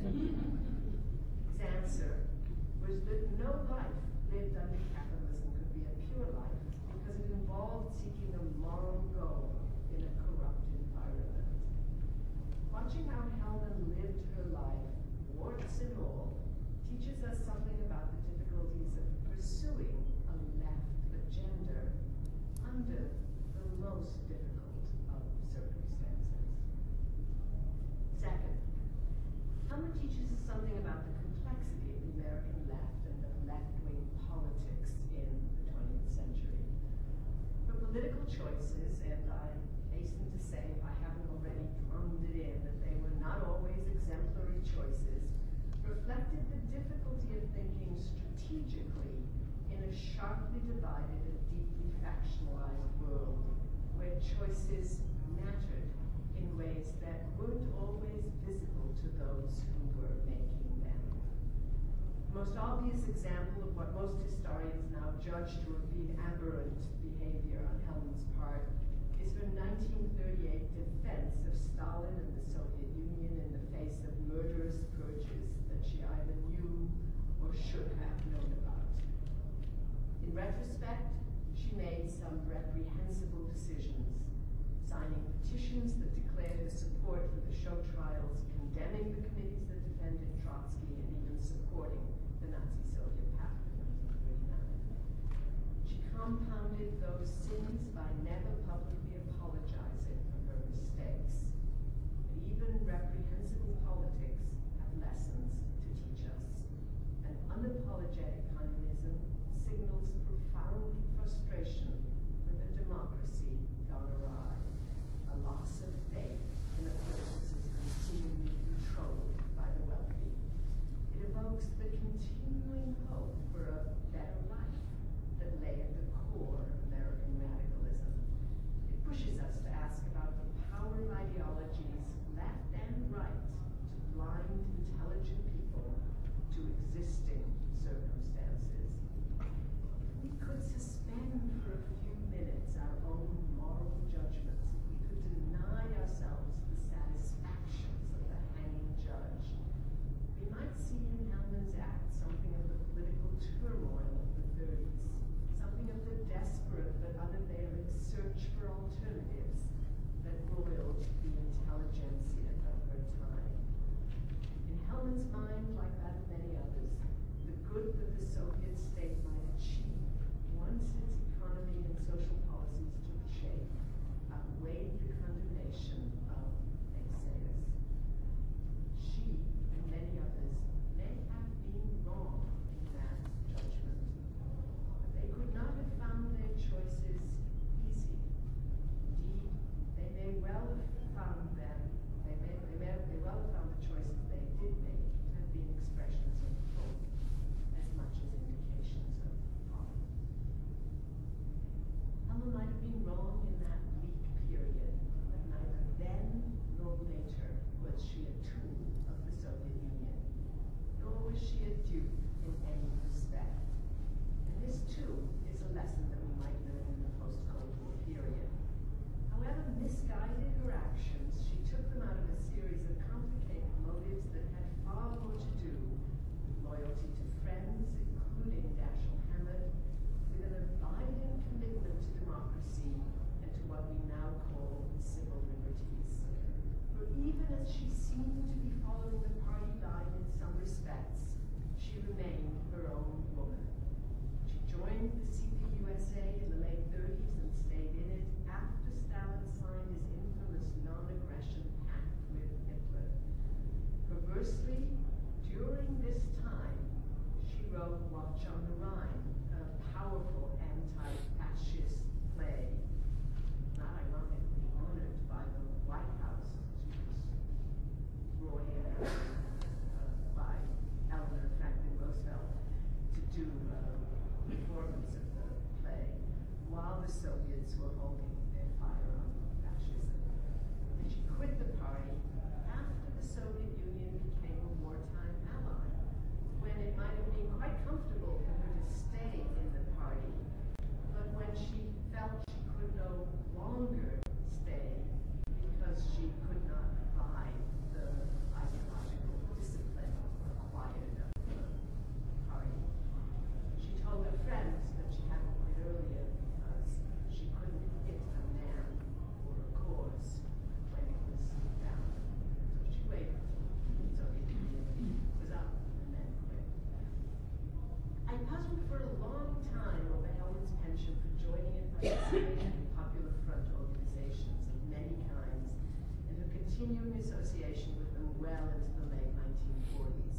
answer was that no life lived under capitalism could be a pure life because it involved seeking a moral goal in a corrupt environment. Watching how Hellman lived her life, warts and all, teaches us something about the difficulties of pursuing a left agenda under the most difficult of circumstances. Second, Hellman teaches us something about the complexity of the American left and of left-wing politics in the 20th century. Her political choices, and I hasten to say, if I haven't already drummed it in, that they were not always exemplary choices, reflected the difficulty of thinking strategically in a sharply divided and deeply factionalized world where choices mattered in ways that weren't always visible to those who were making them. The most obvious example of what most historians now judge to have been aberrant behavior on Hellman's part is her 1938 defense of Stalin and the Soviet Union in the face of murderous purges that she either knew or should have known about. In retrospect, she made some reprehensible decisions, signing petitions that declared her support for the show trials, condemning the committees that defended Trotsky, and even supporting the Nazi-Soviet pact of 1939. She compounded those sins by never publicly apologizing for her mistakes. And even reprehensible politics have lessons to teach us. An unapologetic communism signals profound frustration with a democracy gone awry, a loss of faith in a political system seemingly controlled she seemed to be following the party line in some respects, she remained her own woman. She joined the CPUSA in the late 30s and stayed in it after Stalin signed his infamous non-aggression pact with Hitler. Perversely, during this time, she wrote Watch on the Rhine, a powerful anti-fascist play, not ironically honored by the White House. She was brought in by Eleanor Franklin Roosevelt to do a performance of the play while the Soviets were holding their fire on fascism. And she quit the party after the Soviet Union became a wartime ally, when it might have been quite comfortable for her to stay in the party, but when she felt she could no longer stay because she could not abide the ideological discipline required of the party. She told her friends that she had to quit earlier because she couldn't hit a man or a cause when it was down. So she waited until the Soviet Union was up and then quit. I puzzled for a long time over Hellman's penchant for joining and participating in Popular Front organizations of many kinds, and her continuing association with them well into the late 1940s.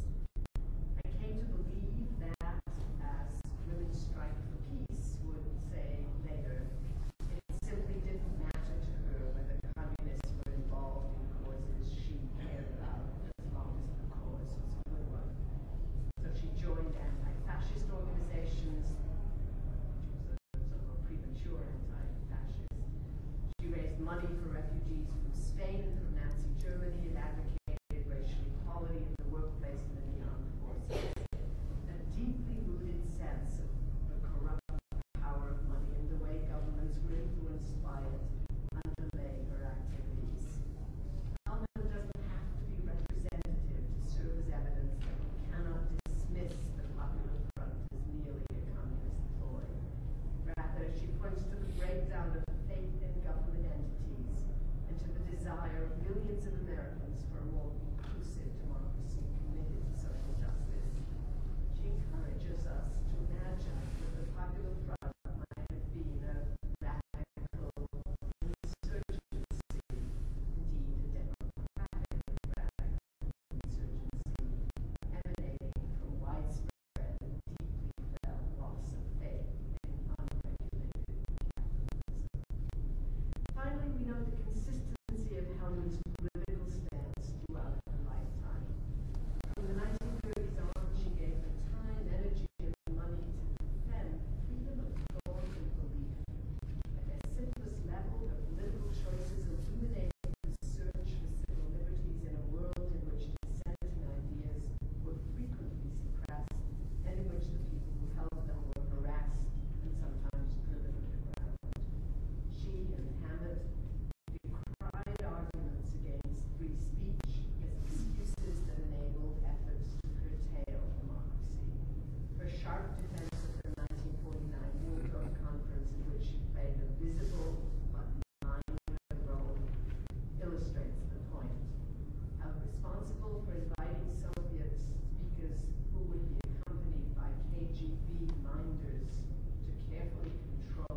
I came to believe that, as Women's Strike for Peace would say later, it simply didn't matter to her whether communists were involved in causes she cared about, as long as the cause was a good one. So she joined anti-fascist organizations. She was a so-called premature anti-fascist. She raised money for refugees from Spain and from Nazi Germany and advocated racial equality in the workplace and in the armed forces. A deeply rooted sense of the corrupt power of money and the way governments were influenced by it underlay her activities. Hellman doesn't have to be representative to serve as evidence that we cannot dismiss the Popular Front as merely a communist ploy. Rather, she points to the breakdown of faith in government entities and to the desire of millions of Americans for a more inclusive democracy committed to social justice. She encourages us to imagine that the Popular Front might have been a radical insurgency, indeed a democratic radical insurgency, emanating from widespread and deeply felt loss of faith in unregulated capitalism. Finally, we note the consistency of Hellman's political stance throughout her lifetime. From the 1930s on, she gave her time, energy, and money to defend freedom of thought and belief. At their simplest level, her political choices illuminated the search for civil liberties in a world in which dissenting ideas were frequently suppressed, and in which the people who held them were harassed and sometimes driven underground. She and Hammett decried arguments against free speech as excuses that enabled efforts to curtail democracy. Her sharp defense of the 1949 Nuremberg Conference, in which she played a visible but minor role, illustrates the point. Held responsible for inviting Soviet speakers who would be accompanied by KGB minders to carefully control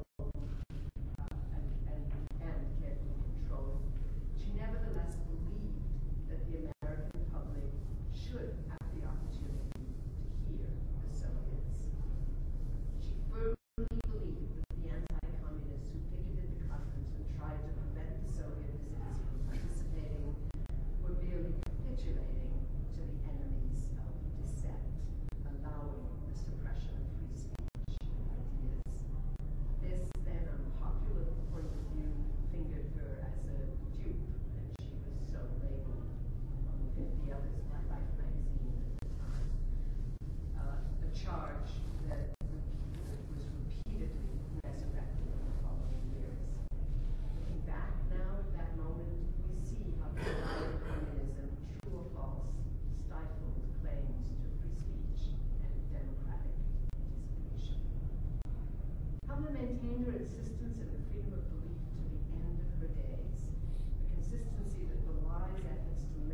and carefully control, she nevertheless believed that the American public should have the opportunity to hear the Soviets. She firmly believed that the anti-communists who picketed the conference and tried to prevent the Soviet visitors from participating were merely capitulating to the enemies of dissent, allowing the suppression of free speech and ideas. This then unpopular point of view fingered her as a dupe, and she was so labeled, among 50 others, by Life magazine at the time. A charge that was repeatedly resurrected in the following years. Looking back now at that moment, we see how divided communism, true or false, stifled claims to free speech and democratic participation. Hellman maintained her insistence in the freedom of belief to the end of her days, a consistency that belies efforts to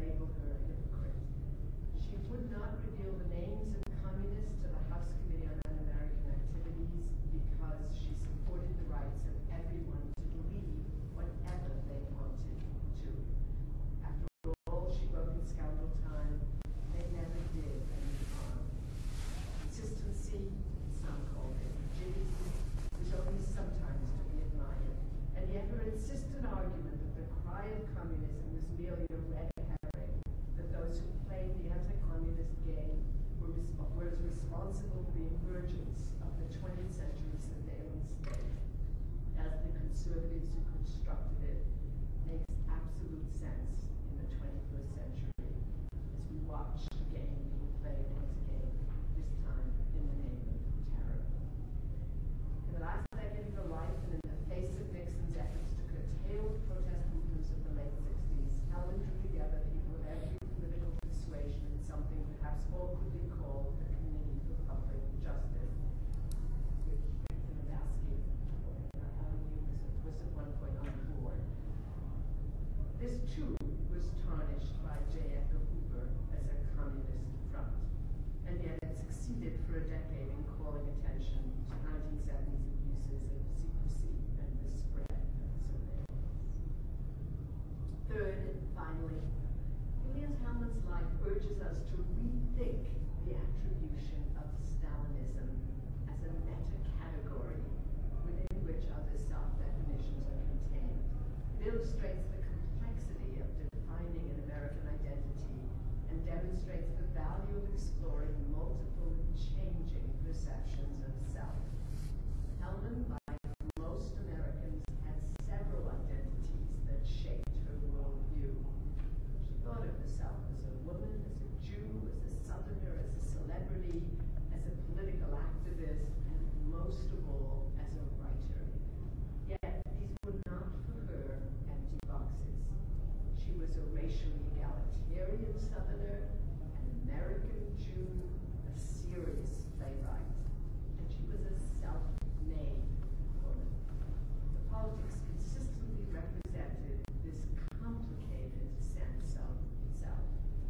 communism was merely a red herring, that those who played the anti-communist game were as responsible for the emergence of the 20th century surveillance state as the conservatives who constructed it, makes absolute sense in the 21st century as we watch the game being played once again, this time in the name of terror. In the last decade of her life and in the face of Nixon's efforts to curtail the protest movements of the late 60s, Hellman drew together people of every political persuasion in something perhaps awkwardly called the Committee for Public Justice, which Navasky was at one point on the board. This too was tarnished by J. Edgar Hoover as a communist front, and yet it succeeded for a decade in calling attention to 1970s abuses of secrecy and the spread of surveillance. Third, and finally, Lillian Hellman's life urges us to rethink the attribution of Stalinism as a meta-category within which other self-definitions are contained. It illustrates the complexity of defining an American identity and demonstrates the value of exploring multiple changing perceptions of self. Hellman, like most Americans, had several identities that shaped her worldview. She thought of herself as a woman, as a Jew, as a Southerner, as a celebrity, as a political activist, and most of all, as a writer. Yet, these were not for her empty boxes. She was a racially egalitarian Southerner, an American Jew, a serious playwright, and she was a self-made woman. The politics consistently represented this complicated sense of self.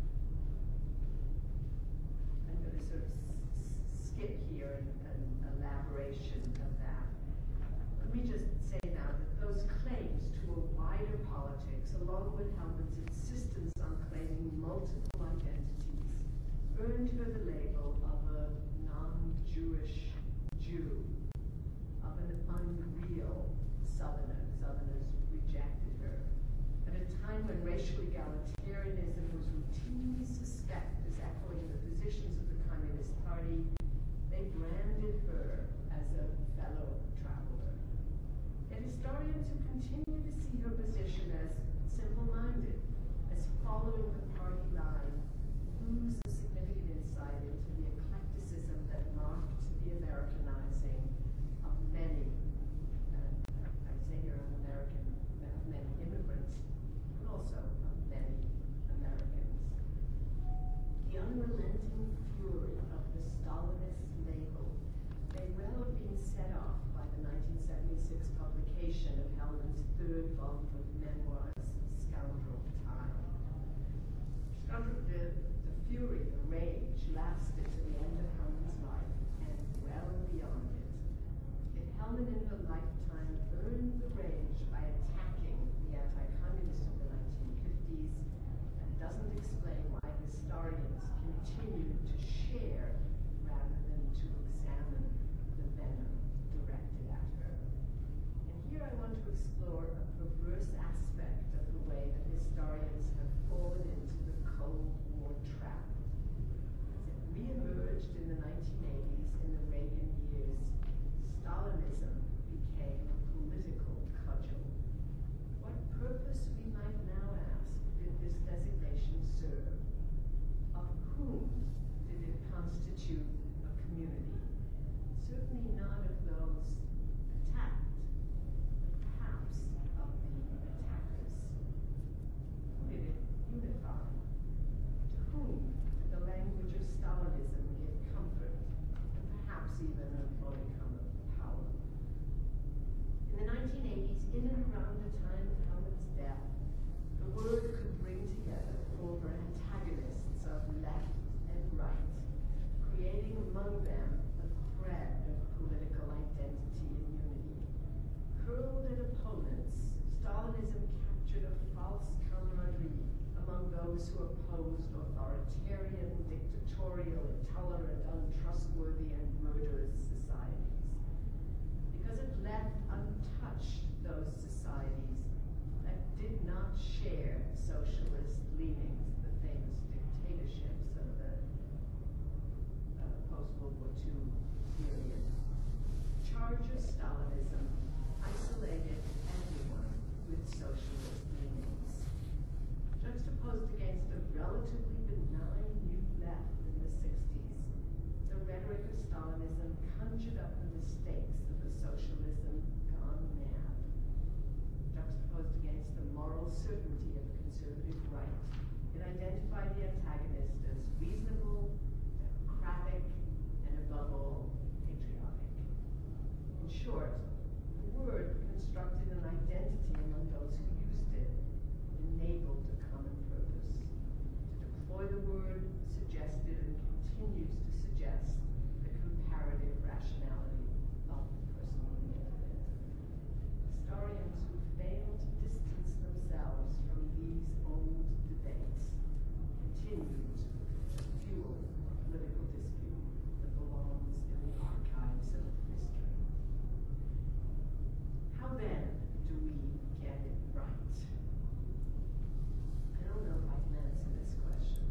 I'm going to sort of skip here an elaboration of that. Let me just say now that those claims to a wider politics, along with Hellman's insistence on claiming multiple identities, earned her the label of a non-Jewish Jew, of an unreal Southerner. Southerners rejected her. At a time when racial egalitarianism was routinely suspected as echoing the positions of the Communist Party, they branded her as a fellow traveler. Yet historians who continue to see her position as simple-minded, as following the party line, lose a significant insight into the eclecticism that marked the Americanizing of many, I say here of American, of many immigrants, but also of many Americans. The unrelenting fury of the Stalinist label may well have been set off by the 1976 publication of Hellman's third volume of memoirs, Scoundrel Time. The fury, the rage, lasted to the end of Hellman's life and well beyond it. If Hellman in her lifetime earned the rage by attacking the anti-communists of the 1950s, that doesn't explain why historians continue to share rather than to examine the venom directed at her. And here I want to explore a perverse aspect of the way that historians have fallen into the Cold War trap. As it reemerged in the 1980s, in the Reagan years, Stalinism became a political cudgel. What purpose, we might now ask, did this designation serve? Of whom did it constitute a community? Certainly not of those attacked, but perhaps of the attackers. Who did it unify? To whom did the language of Stalinism give comfort, and perhaps even a modicum of power? In the 1980s, in and around the time of Hellman's death, the word could bring together former antagonists of left and right, creating among them a thread of political identity and unity. Hurled at opponents, Stalinism captured a false camaraderie among those who opposed authoritarian, dictatorial, intolerant, untrustworthy, and murderous societies. Because it left untouched those societies that did not share socialist leanings, the famous dictatorships of the post-World War II period. Charge of Stalinism isolated everyone with socialist leanings. Juxtaposed against a relatively benign new left in the 60s, the rhetoric of Stalinism conjured up the mistakes of a socialism gone mad. Juxtaposed against the moral certainty of the conservative right, it identified the antagonist as reasonable, democratic, and above all, patriotic. In short, the word constructed an identity among those who used it, enabled a common purpose. To deploy the word suggested and continues to suggest the comparative rationality of the personal movement. Historians who fail to distance themselves from these old debates continue to fuel a political dispute that belongs in the archives of history. How then do we get it right? I don't know if I can answer this question,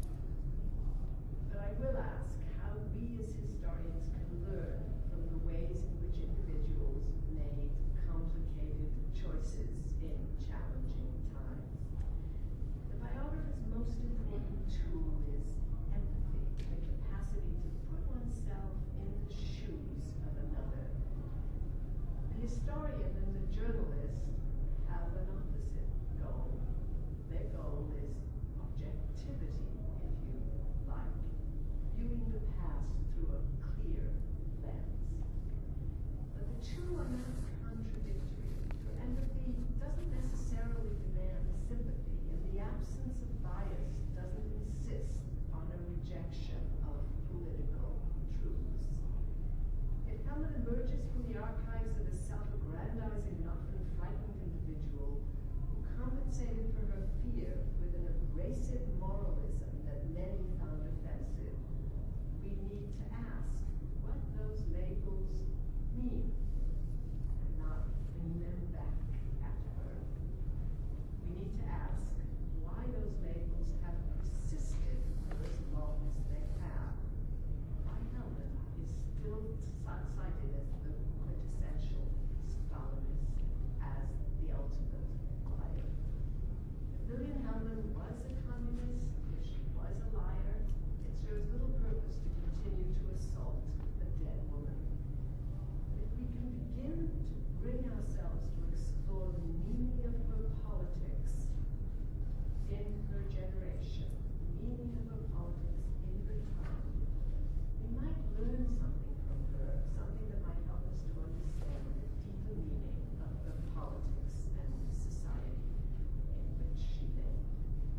but I will ask how we as historians can learn from the ways in which individuals made complicated choices in challenging times. The biographer's most important tool is empathy, the capacity to put oneself in the shoes of another. The historian and the journalist have an opposite goal. Their goal is objectivity, if you like, viewing the past through a clear lens. But the two are not contradictory, for empathy doesn't necessarily demand sympathy, and the absence of bias doesn't insist on a rejection of political truths. If Hellman emerges from the archives of a self-aggrandizing and often frightened individual who compensated for her fear with an abrasive moralism that many found offensive, we need to ask what those labels mean and not bring them back at her. We need to ask why those labels have persisted for as long as they have. Why Hellman is still cited as the quintessential Stalinist, as the ultimate liar. If Lillian Hellman was a communist, if she was a liar, it serves little purpose to continue to assault a dead woman. If we can begin to bring ourselves to explore the meaning of her politics in her generation, the meaning of her politics in her time, we might learn something from her, something that might help us to understand the deeper meaning of the politics and society in which she lived.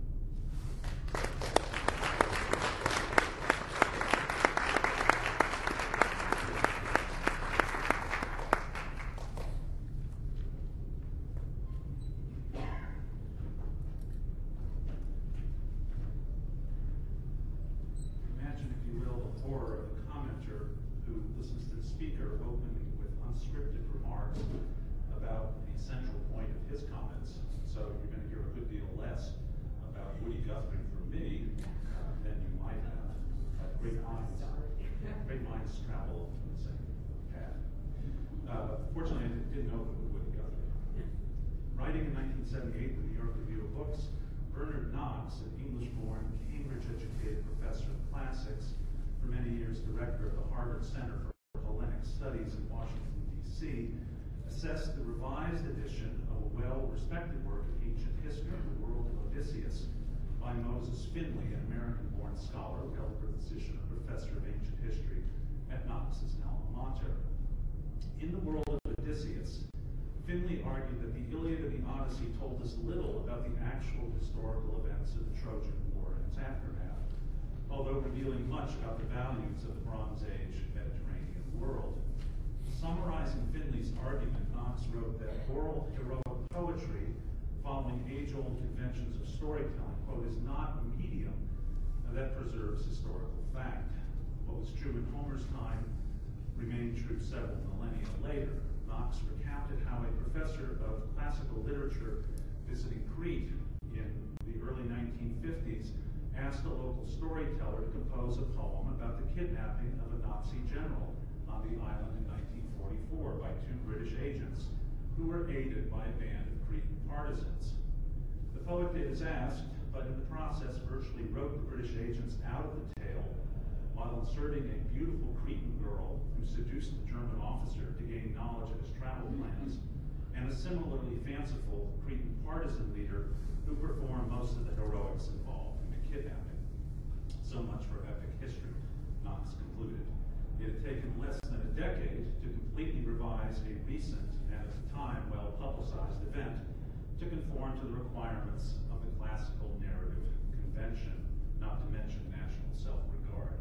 Imagine, if you will, the horror of the commenter who listens to the speaker opening with unscripted remarks about the central point of his comments. So you're going to hear a good deal less about Woody Guthrie from me than you might have. Great minds travel in the same path. Fortunately, I didn't know Woody Guthrie. Writing in 1978 the New York Review of Books, Bernard Knox, an English-born, Cambridge-educated professor of classics, for many years director of the Harvard Center for Hellenic Studies in Washington, D.C., assessed the revised edition of a well-respected work of ancient history, The World of Odysseus, by Moses Finley, an American-born scholar who held the position of professor of ancient history at Knox's alma mater. In The World of Odysseus, Finley argued that the Iliad and the Odyssey told us little about the actual historical events of the Trojan War and its aftermath, although revealing much about the values of the Bronze Age Mediterranean world. Summarizing Finley's argument, Knox wrote that oral heroic poetry, following age-old conventions of storytelling, quote, is not a medium that preserves historical fact. What was true in Homer's time remained true several millennia later. Knox recounted how a professor of classical literature visiting Crete in asked a local storyteller to compose a poem about the kidnapping of a Nazi general on the island in 1944 by 2 British agents who were aided by a band of Cretan partisans. The poet did as asked, but in the process virtually wrote the British agents out of the tale while inserting a beautiful Cretan girl who seduced the German officer to gain knowledge of his travel plans, and a similarly fanciful Cretan partisan leader who performed most of the heroics involved in the kidnapping. So much for epic history, Knox concluded. It had taken less than a decade to completely revise a recent and at the time well-publicized event to conform to the requirements of the classical narrative convention, not to mention national self-regard.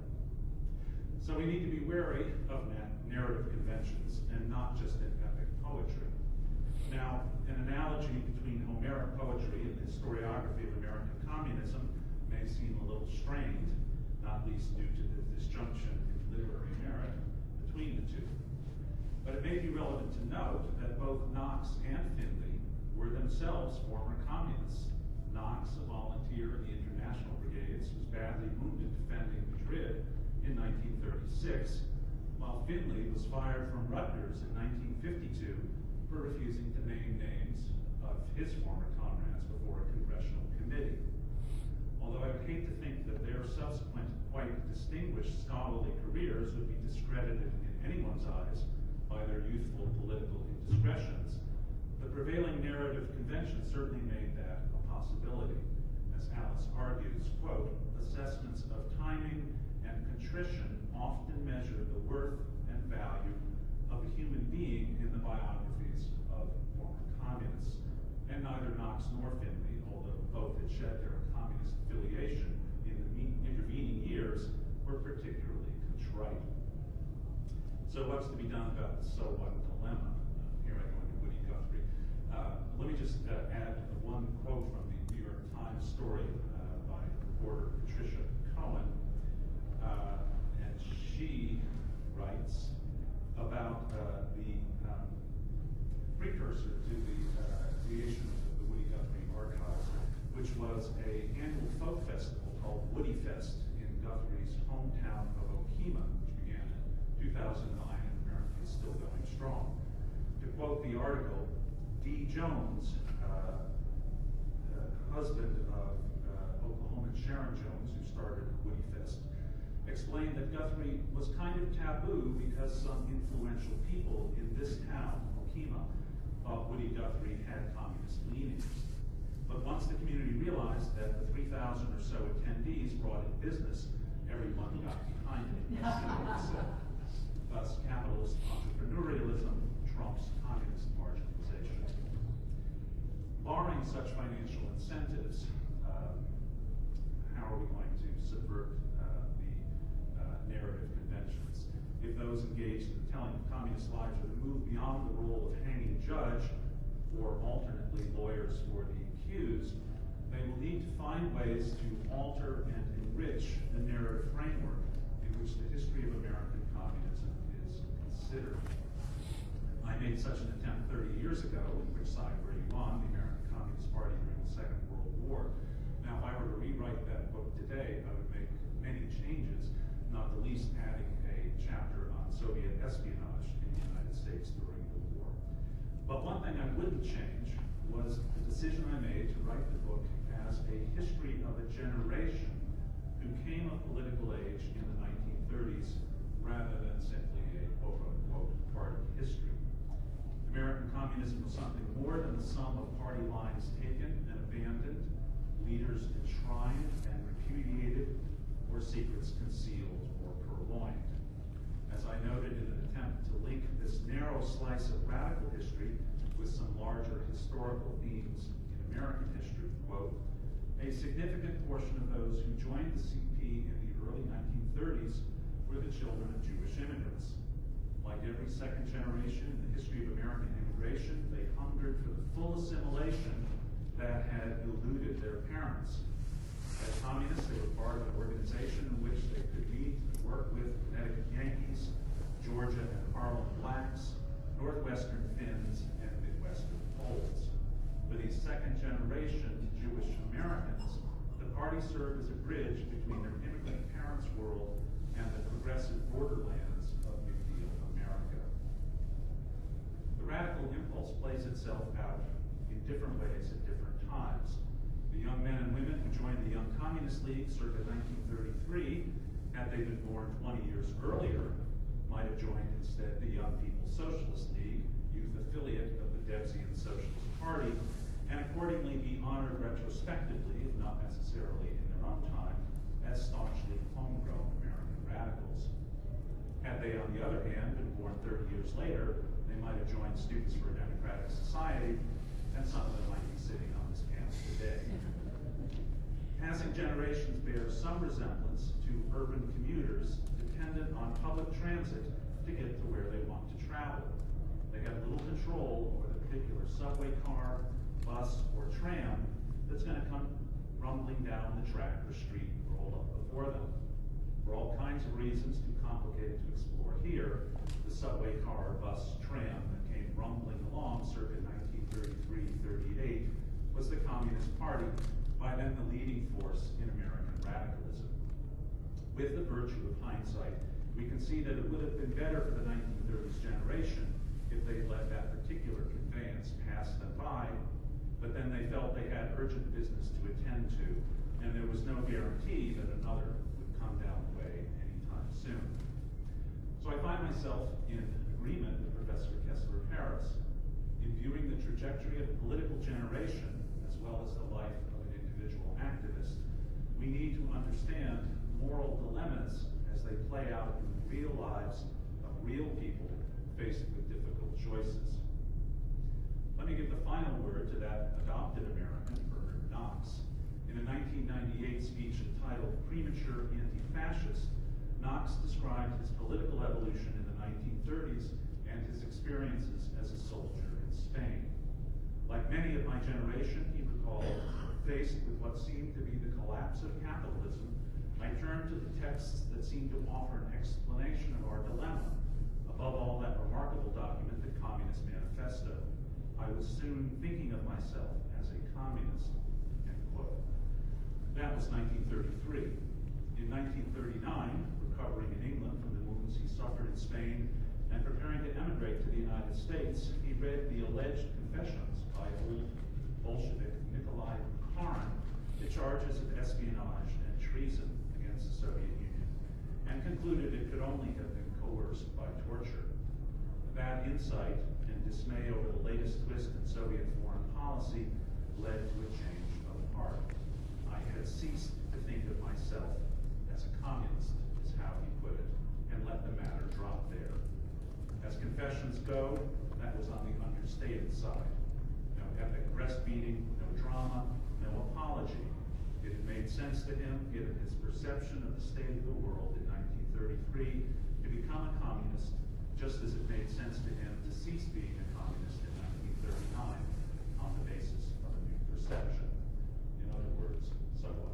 So we need to be wary of narrative conventions and not just in epic poetry. Now, an analogy between Homeric poetry and the historiography of American communism may seem a little strained, not least due to the disjunction in literary merit between the two. But it may be relevant to note that both Knox and Finley were themselves former communists. Knox, a volunteer in the International Brigades, was badly wounded defending Madrid in 1936, while Finley was fired from Rutgers in 1952 for refusing to name names of his former comrades before a congressional committee. Although I would hate to think that their subsequent, quite distinguished scholarly careers would be discredited in anyone's eyes by their youthful political indiscretions, the prevailing narrative convention certainly made that a possibility. As Alice argues, quote, assessments of timing and contrition often measure the worth and value of a human being in the biographies of former communists. And neither Knox nor Finley, although both had shed their communist affiliation in the intervening years, were particularly contrite. So what's to be done about the so what dilemma? Here I go into Woody Guthrie. Let me just add one quote from the New York Times story by reporter Patricia Cohen. And she writes about the precursor to the creation of the Woody Guthrie Archives, which was an annual folk festival called Woody Fest in Guthrie's hometown of Okima, which began in 2009 and apparently is still going strong. To quote the article, D. Jones, husband of Oklahoman Sharon Jones, who started Woody Fest, explained that Guthrie was kind of taboo because some influential people in this town, Okima, thought Woody Guthrie had communist leanings. But once the community realized that the 3,000 or so attendees brought in business, everyone got behind it. Thus, capitalist entrepreneurialism trumps communist marginalization. Barring such financial incentives, how are we going to subvert the narrative conventions? If those engaged in the telling of communist lives are to move beyond the role of hanging judge, or alternately lawyers for the accused, they will need to find ways to alter and enrich the narrative framework in which the history of American communism is considered. I made such an attempt 30 years ago, in which side were you on, the American Communist Party during the Second World War. Now, if I were to rewrite that book today, I would make many changes, not the least adding a chapter on Soviet espionage in the United States during the war. But one thing I wouldn't change was the decision I made to write the book as a history of a generation who came of political age in the 1930s rather than simply a quote-unquote part of history. American communism was something more than the sum of party lines taken and abandoned, leaders enshrined and repudiated, or secrets concealed or purloined. As I noted in an attempt to link this narrow slice of radical history with some larger historical themes in American history, quote, a significant portion of those who joined the CP in the early 1930s were the children of Jewish immigrants. Like every second generation in the history of American immigration, they hungered for the full assimilation that had eluded their parents. As communists, they were part of an organization in which they could meet and work with Connecticut Yankees, Georgia and Harlem Blacks, Northwestern Finns, and Midwestern Poles. For these second-generation Jewish Americans, the party party served as a bridge between their immigrant parents' world and the progressive borderlands of New Deal America. The radical impulse plays itself out in different ways at different times. The young men and women who joined the Young Communist League circa 1933, had they been born 20 years earlier, might have joined instead the Young People's Socialist League, youth affiliate of the Debsian Socialist Party, and accordingly be honored retrospectively, if not necessarily in their own time, as staunchly homegrown American radicals. Had they, on the other hand, been born 30 years later, they might have joined Students for a Democratic Society, and some of them might be sitting on this panel today. Passing generations bear some resemblance to urban commuters dependent on public transit to get to where they want to travel. They have little control over the particular subway car, bus, or tram that's going to come rumbling down the track or street rolled up before them. For all kinds of reasons too complicated to explore here, the subway car, bus, tram that came rumbling along circa 1933-38 was the Communist Party, by then the leading force in American radicalism. With the virtue of hindsight, we can see that it would have been better for the 1930s generation if they'd let that particular conveyance pass them by, but then they felt they had urgent business to attend to, and there was no guarantee that another would come down the way anytime soon. So I find myself in agreement with Professor Kessler-Harris in viewing the trajectory of a political generation as well as the life of an individual activist. We need to understand moral dilemmas as they play out in the real lives of real people faced with difficult choices. Let me give the final word to that adopted American, Bernard Knox. In a 1998 speech entitled Premature Anti-Fascist, Knox described his political evolution in the 1930s and his experiences as a soldier in Spain. Like many of my generation, he recalled, faced with what seemed to be the collapse of capitalism, I turned to the texts that seemed to offer an explanation of our dilemma, above all that remarkable document, the Communist Manifesto. I was soon thinking of myself as a communist, end quote. That was 1933. In 1939, recovering in England from the wounds he suffered in Spain and preparing to emigrate to the United States, he read the alleged confessions by old Bolshevik Nikolai Bukharin to charges of espionage and treason against the Soviet Union, and concluded it could only have been coerced by torture. That insight and dismay over the latest twist in Soviet foreign policy led to a change of heart. I had ceased to think of myself as a communist, is how he put it, and let the matter drop there. As confessions go, that was on the understated side. No epic breastbeating, no drama, no apology. It had made sense to him, given his perception of the state of the world in 1933, to become a communist, just as it made sense to him to cease being a communist in 1939 on the basis of a new perception. In other words, so what?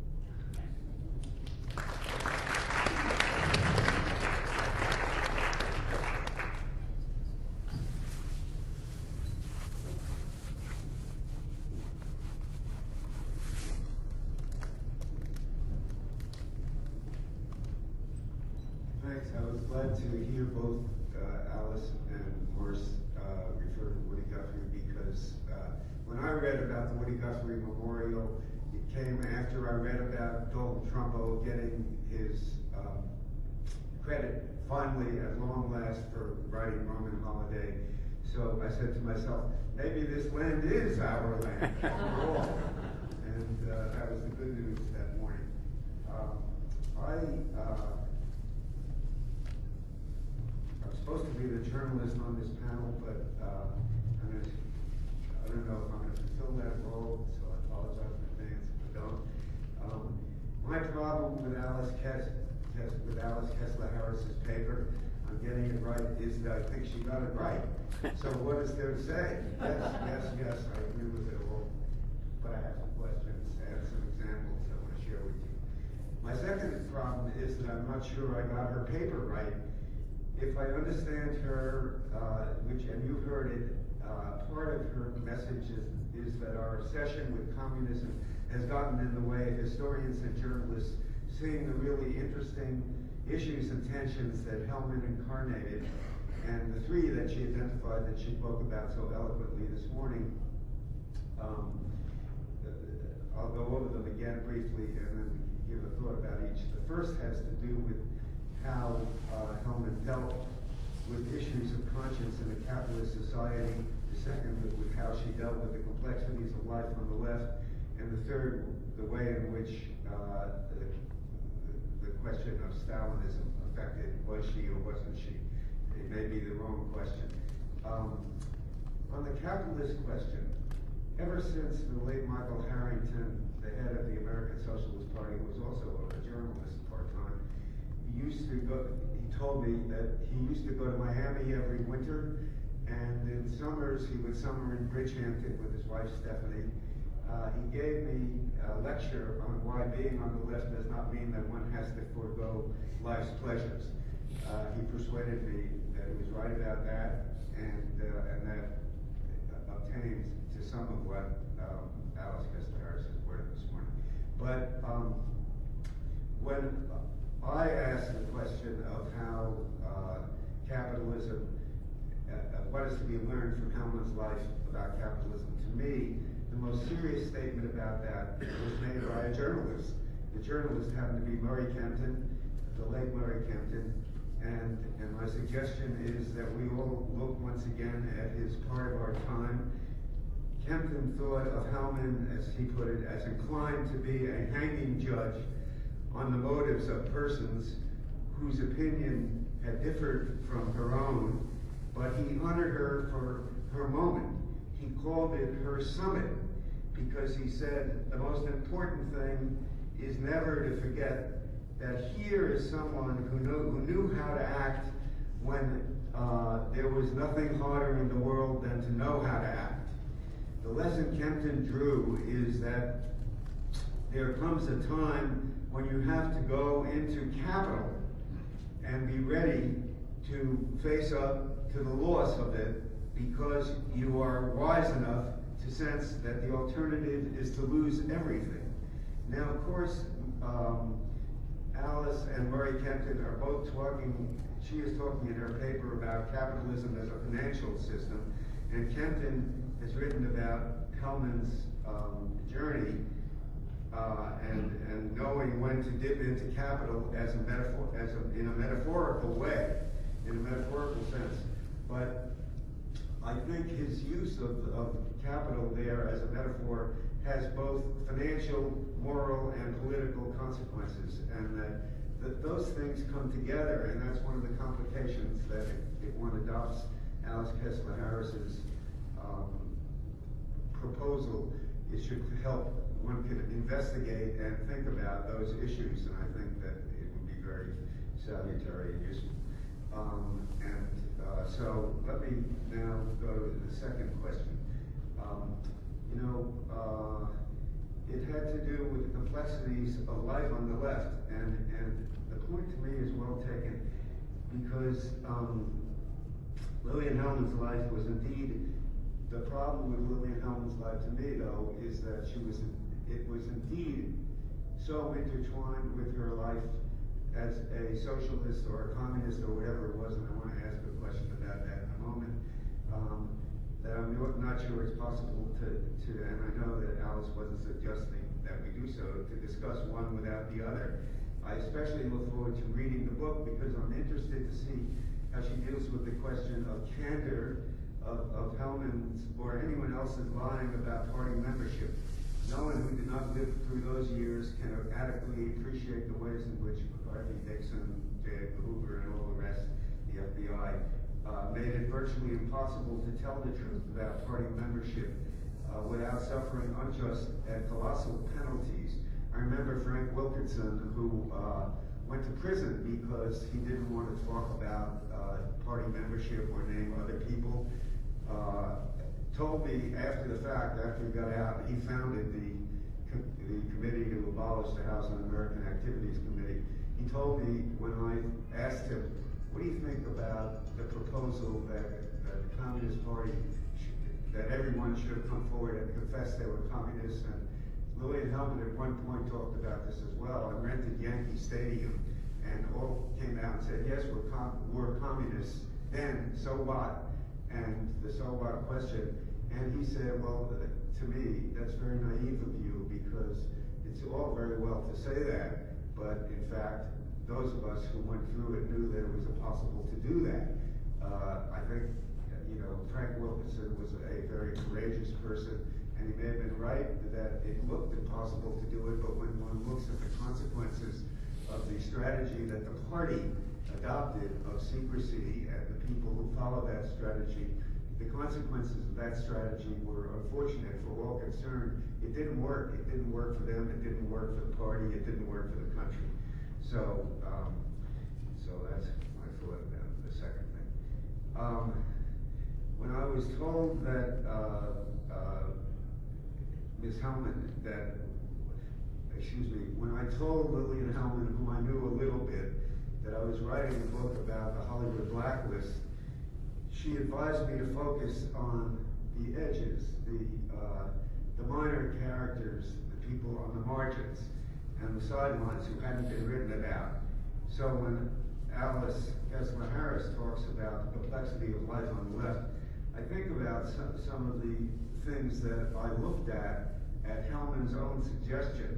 Thanks. I was glad to hear both Alice and Maurice refer to Woody Guthrie, because when I read about the Woody Guthrie Memorial, it came after I read about Dalton Trumbo getting his credit finally at long last for writing Roman Holiday. So I said to myself, maybe this land is our land after all. And that was the good news that morning. I'm supposed to be the journalist on this panel, but I don't know if I'm going to fulfill that role, so I apologize in advance if I don't. My problem with Alice Kessler-Harris's paper, I'm getting it right, is that I think she got it right. So what is there to say? Yes, I agree with it all. But I have some questions and some examples I want to share with you. My second problem is that I'm not sure I got her paper right. If I understand her, and you've heard it, part of her message is that our obsession with communism has gotten in the way of historians and journalists seeing the really interesting issues and tensions that Hellman incarnated, and the three that she identified that she spoke about so eloquently this morning. I'll go over them again briefly and then give a thought about each. The first has to do with how Hellman dealt with issues of conscience in a capitalist society. The second with how she dealt with the complexities of life on the left. And the third, the way in which the question of Stalinism affected, was she or wasn't she? It may be the wrong question. On the capitalist question, ever since the late Michael Harrington, the head of the American Socialist Party, who was also a journalist part-time, he told me that he used to go to Miami every winter, and in summers he would summer in Bridgehampton with his wife Stephanie. He gave me a lecture on why being on the left does not mean that one has to forego life's pleasures. He persuaded me that he was right about that, and that obtains to some of what Alice Kessler-Harris has worded this morning. But when I asked the question of how capitalism, what is to be learned from Hellman's life about capitalism, to me, the most serious statement about that was made by a journalist. The journalist happened to be Murray Kempton, the late Murray Kempton, and my suggestion is that we all look once again at his part of our time. Kempton thought of Hellman, as he put it, as inclined to be a hanging judge on the motives of persons whose opinion had differed from her own, but he honored her for her moment. He called it her summit, because he said the most important thing is never to forget that here is someone who knew how to act when there was nothing harder in the world than to know how to act. The lesson Kempton drew is that there comes a time when you have to go into capital and be ready to face up to the loss of it, because you are wise enough to sense that the alternative is to lose everything. Now, of course, Alice and Murray Kempton are both talking, she is talking in her paper about capitalism as a financial system, and Kempton has written about Hellman's journey and knowing when to dip into capital as a metaphor, in a metaphorical way, in a metaphorical sense. But I think his use of capital there as a metaphor has both financial, moral, and political consequences, and that those things come together, and that's one of the complications that if one adopts Alice Kessler-Harris's proposal, it should help one can investigate and think about those issues, and I think that it would be very salutary and useful. So let me now go to the second question. It had to do with the complexities of life on the left, and the point to me is well taken, because Lillian Hellman's life was indeed, the problem with Lillian Hellman's life to me, though, is that it was indeed so intertwined with her life as a socialist or a communist or whatever it was, and I want to ask a question about that in a moment, that I'm not sure it's possible to, and I know that Alice wasn't suggesting that we do so, to discuss one without the other. I especially look forward to reading the book because I'm interested to see how she deals with the question of candor of Hellman's or anyone else's lying about party membership. No one who did not live through those years can adequately appreciate the ways in which McCarthy, Nixon, J. Hoover, and all the rest, the FBI, made it virtually impossible to tell the truth about party membership without suffering unjust and colossal penalties. I remember Frank Wilkinson, who went to prison because he didn't want to talk about party membership or name other people. Told me after the fact, after he got out, he founded the committee to abolish the House Un-American Activities Committee. He told me when I asked him, what do you think about the proposal that the Communist Party, that everyone should have come forward and confessed they were communists and Lillian Hellman at one point talked about this as well, and rented Yankee Stadium, and all came out and said, yes, we're communists, then so what? And the so what question, and he said, well, to me, that's very naive of you, because it's all very well to say that, but in fact, those of us who went through it knew that it was impossible to do that. I think, Frank Wilkinson was a very courageous person, and he may have been right that it looked impossible to do it, but when one looks at the consequences of the strategy that the party adopted of secrecy and the people who follow that strategy, the consequences of that strategy were unfortunate for all concerned. It didn't work. It didn't work for them. It didn't work for the party. It didn't work for the country. So that's my thought about the second thing. When I was told that Ms. Hellman, when I told Lillian Hellman, whom I knew a little bit, that I was writing a book about the Hollywood blacklist, she advised me to focus on the edges, the minor characters, the people on the margins, and the sidelines who hadn't been written about. So when Alice Kessler-Harris talks about the complexity of life on the left, I think about some of the things that I looked at Hellman's own suggestion.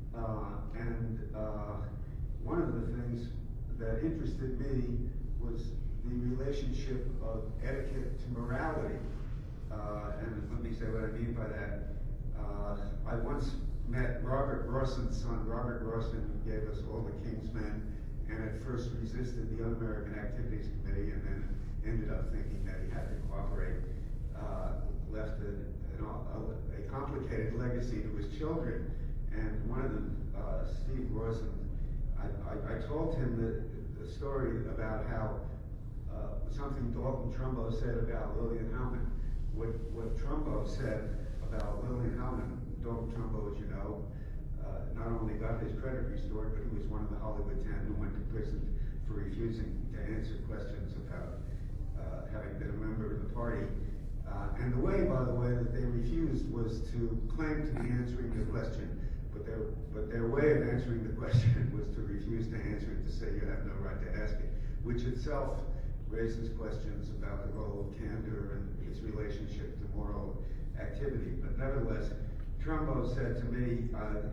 One of the things that interested me was the relationship of etiquette to morality. And let me say what I mean by that. I once met Robert Grossman's son, Robert Grossman, who gave us All the King's Men, and at first resisted the Un-American Activities Committee, and then ended up thinking that he had to cooperate, left a complicated legacy to his children. And one of them, Steve Grossman, I told him the story about how something Dalton Trumbo said about Lillian Hellman. What Trumbo said about Lillian Hellman, Dalton Trumbo, as you know, not only got his credit restored, but he was one of the Hollywood 10 who went to prison for refusing to answer questions about having been a member of the party. And the way, by the way, that they refused was to claim to be answering the question, but their way of answering the question was to refuse to answer it, to say you have no right to ask it, which itself raises questions about the role of candor and its relationship to moral activity. But nevertheless, Trumbo said to me,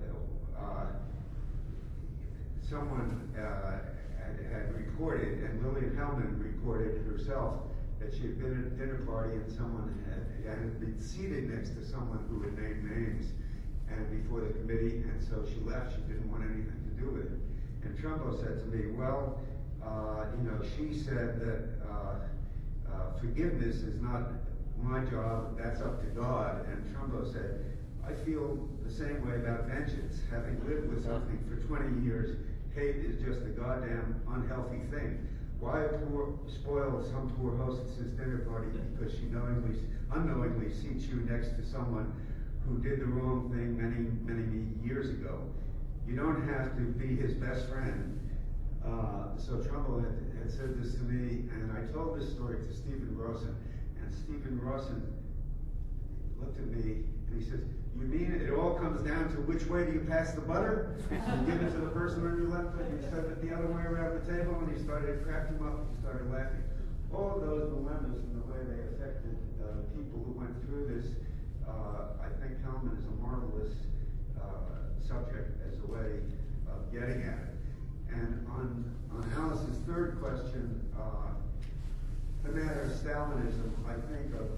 someone had reported, and Lillian Hellman reported herself, that she had been at a dinner party and someone had been seated next to someone who had named names and before the committee, and so she left. She didn't want anything to do with it. And Trumbo said to me, well, she said that forgiveness is not my job, that's up to God. And Trumbo said, I feel the same way about vengeance. Having lived with something for 20 years, hate is just a goddamn unhealthy thing. Why spoil some poor hostess's dinner party because she unknowingly seats you next to someone who did the wrong thing many, many years ago? You don't have to be his best friend. So Trumbo had said this to me, and I told this story to Stephen Grossman, and Stephen Grossman looked at me and he says, you mean it all comes down to which way do you pass the butter? You give it to the person on your left, and you set it the other way around the table, and he started cracking him up, and he started laughing. All of those dilemmas and the way they affected people who went through this, I think Hellman is a marvelous subject as a way of getting at it. And on Alice's third question, the matter of Stalinism, I think of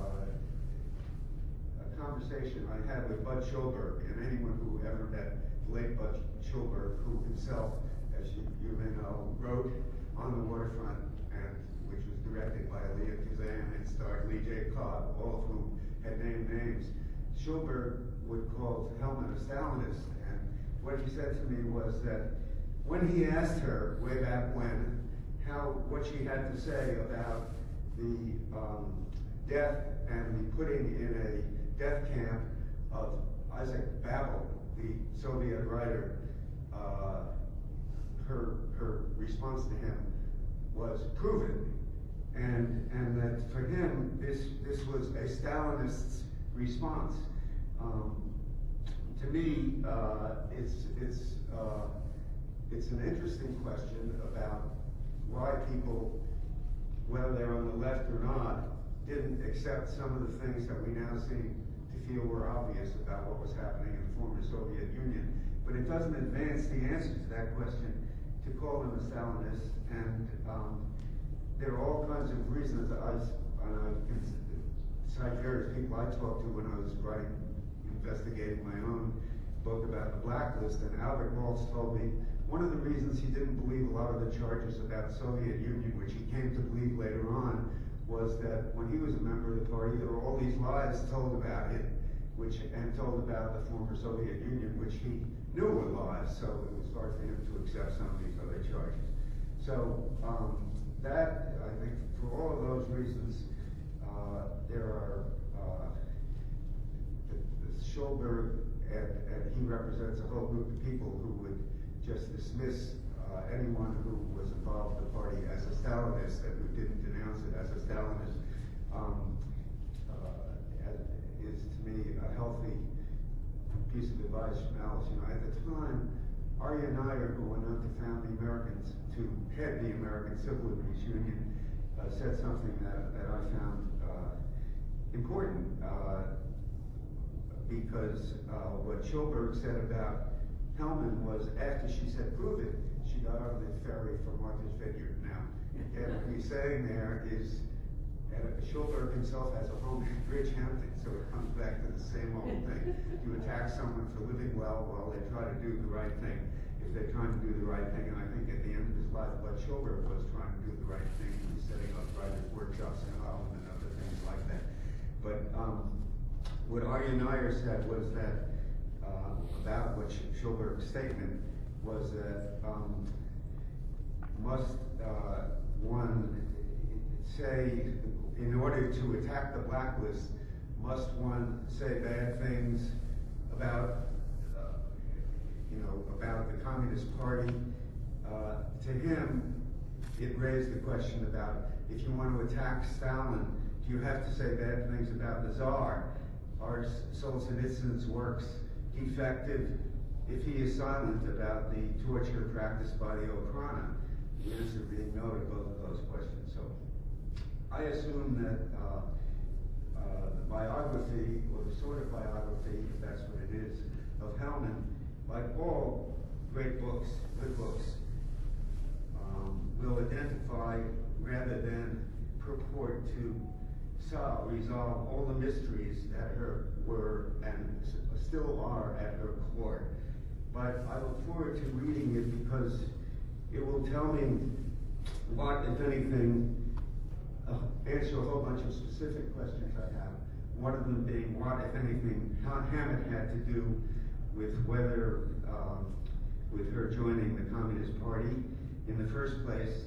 conversation I had with Bud Schulberg, and anyone who ever met late Bud Schulberg, who himself, as you may know, wrote On the Waterfront, and which was directed by Lear Center and starred Lee J. Cobb, all of whom had named names. Schulberg would call Hellman a Stalinist, and what he said to me was that when he asked her way back when what she had to say about the death and the putting in a death camp of Isaac Babel, the Soviet writer, her response to him was proven, and that for him this was a Stalinist's response. to me, it's an interesting question about why people, whether they're on the left or not, didn't accept some of the things that we now seem to feel were obvious about what was happening in the former Soviet Union. But it doesn't advance the answer to that question to call them a Stalinist. And there are all kinds of reasons. I can cite various people I talked to when I was investigating my own book about the blacklist. And Albert Waltz told me one of the reasons he didn't believe a lot of the charges about the Soviet Union, which he came to believe later on, was that when he was a member of the party, there were all these lies told about him, and told about the former Soviet Union, which he knew were lies, so it was hard for him to accept some of these other charges. So that, I think, for all of those reasons, there are, the Schulberg, and he represents a whole group of people who would just dismiss anyone who was involved with the party as a Stalinist and who didn't denounce it as a Stalinist is to me a healthy piece of advice from Alice. You know, at the time, Arya Nair, who went on to found the Americans, to head the American Civil Liberties Union, said something that I found important because what Schulberg said about Hellman was after she said, "Prove it," she got on the ferry for Martha's Vineyard. Now, and what he's saying there is, Schulberg himself has a home in Bridgehampton, so it comes back to the same old thing. You attack someone for living well while they try to do the right thing. If they're trying to do the right thing, and I think at the end of his life, what Schulberg was trying to do the right thing, he was setting up writers' workshops in Holland and other things like that. But what Arya Nair said was that, about what Schulberg's statement was that must one say, in order to attack the blacklist, must one say bad things about about the Communist Party? To him, it raised the question about, if you want to attack Stalin, do you have to say bad things about the Tsar? Are Solzhenitsyn's works defective if he is silent about the torture practiced by the Okhrana? The answer being no to both of those questions. So I assume that the biography, or the sort of biography, if that's what it is, of Hellman, like all great books, good books, will identify rather than purport to resolve all the mysteries that were and still are at her core. But I look forward to reading it because it will tell me what, if anything, answer a whole bunch of specific questions I have. One of them being what, if anything, Hammett had to do with whether, with her joining the Communist Party. In the first place,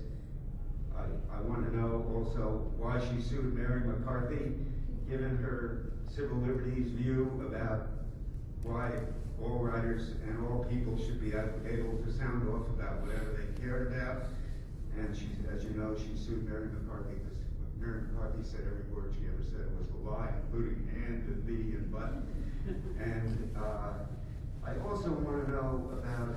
I want to know also why she sued Mary McCarthy, given her civil liberties view about why all writers and all people should be able to sound off about whatever they cared about. And she, as you know, she sued Mary McCarthy because Mary McCarthy said every word she ever said was a lie, including and the and but. And I also want to know about,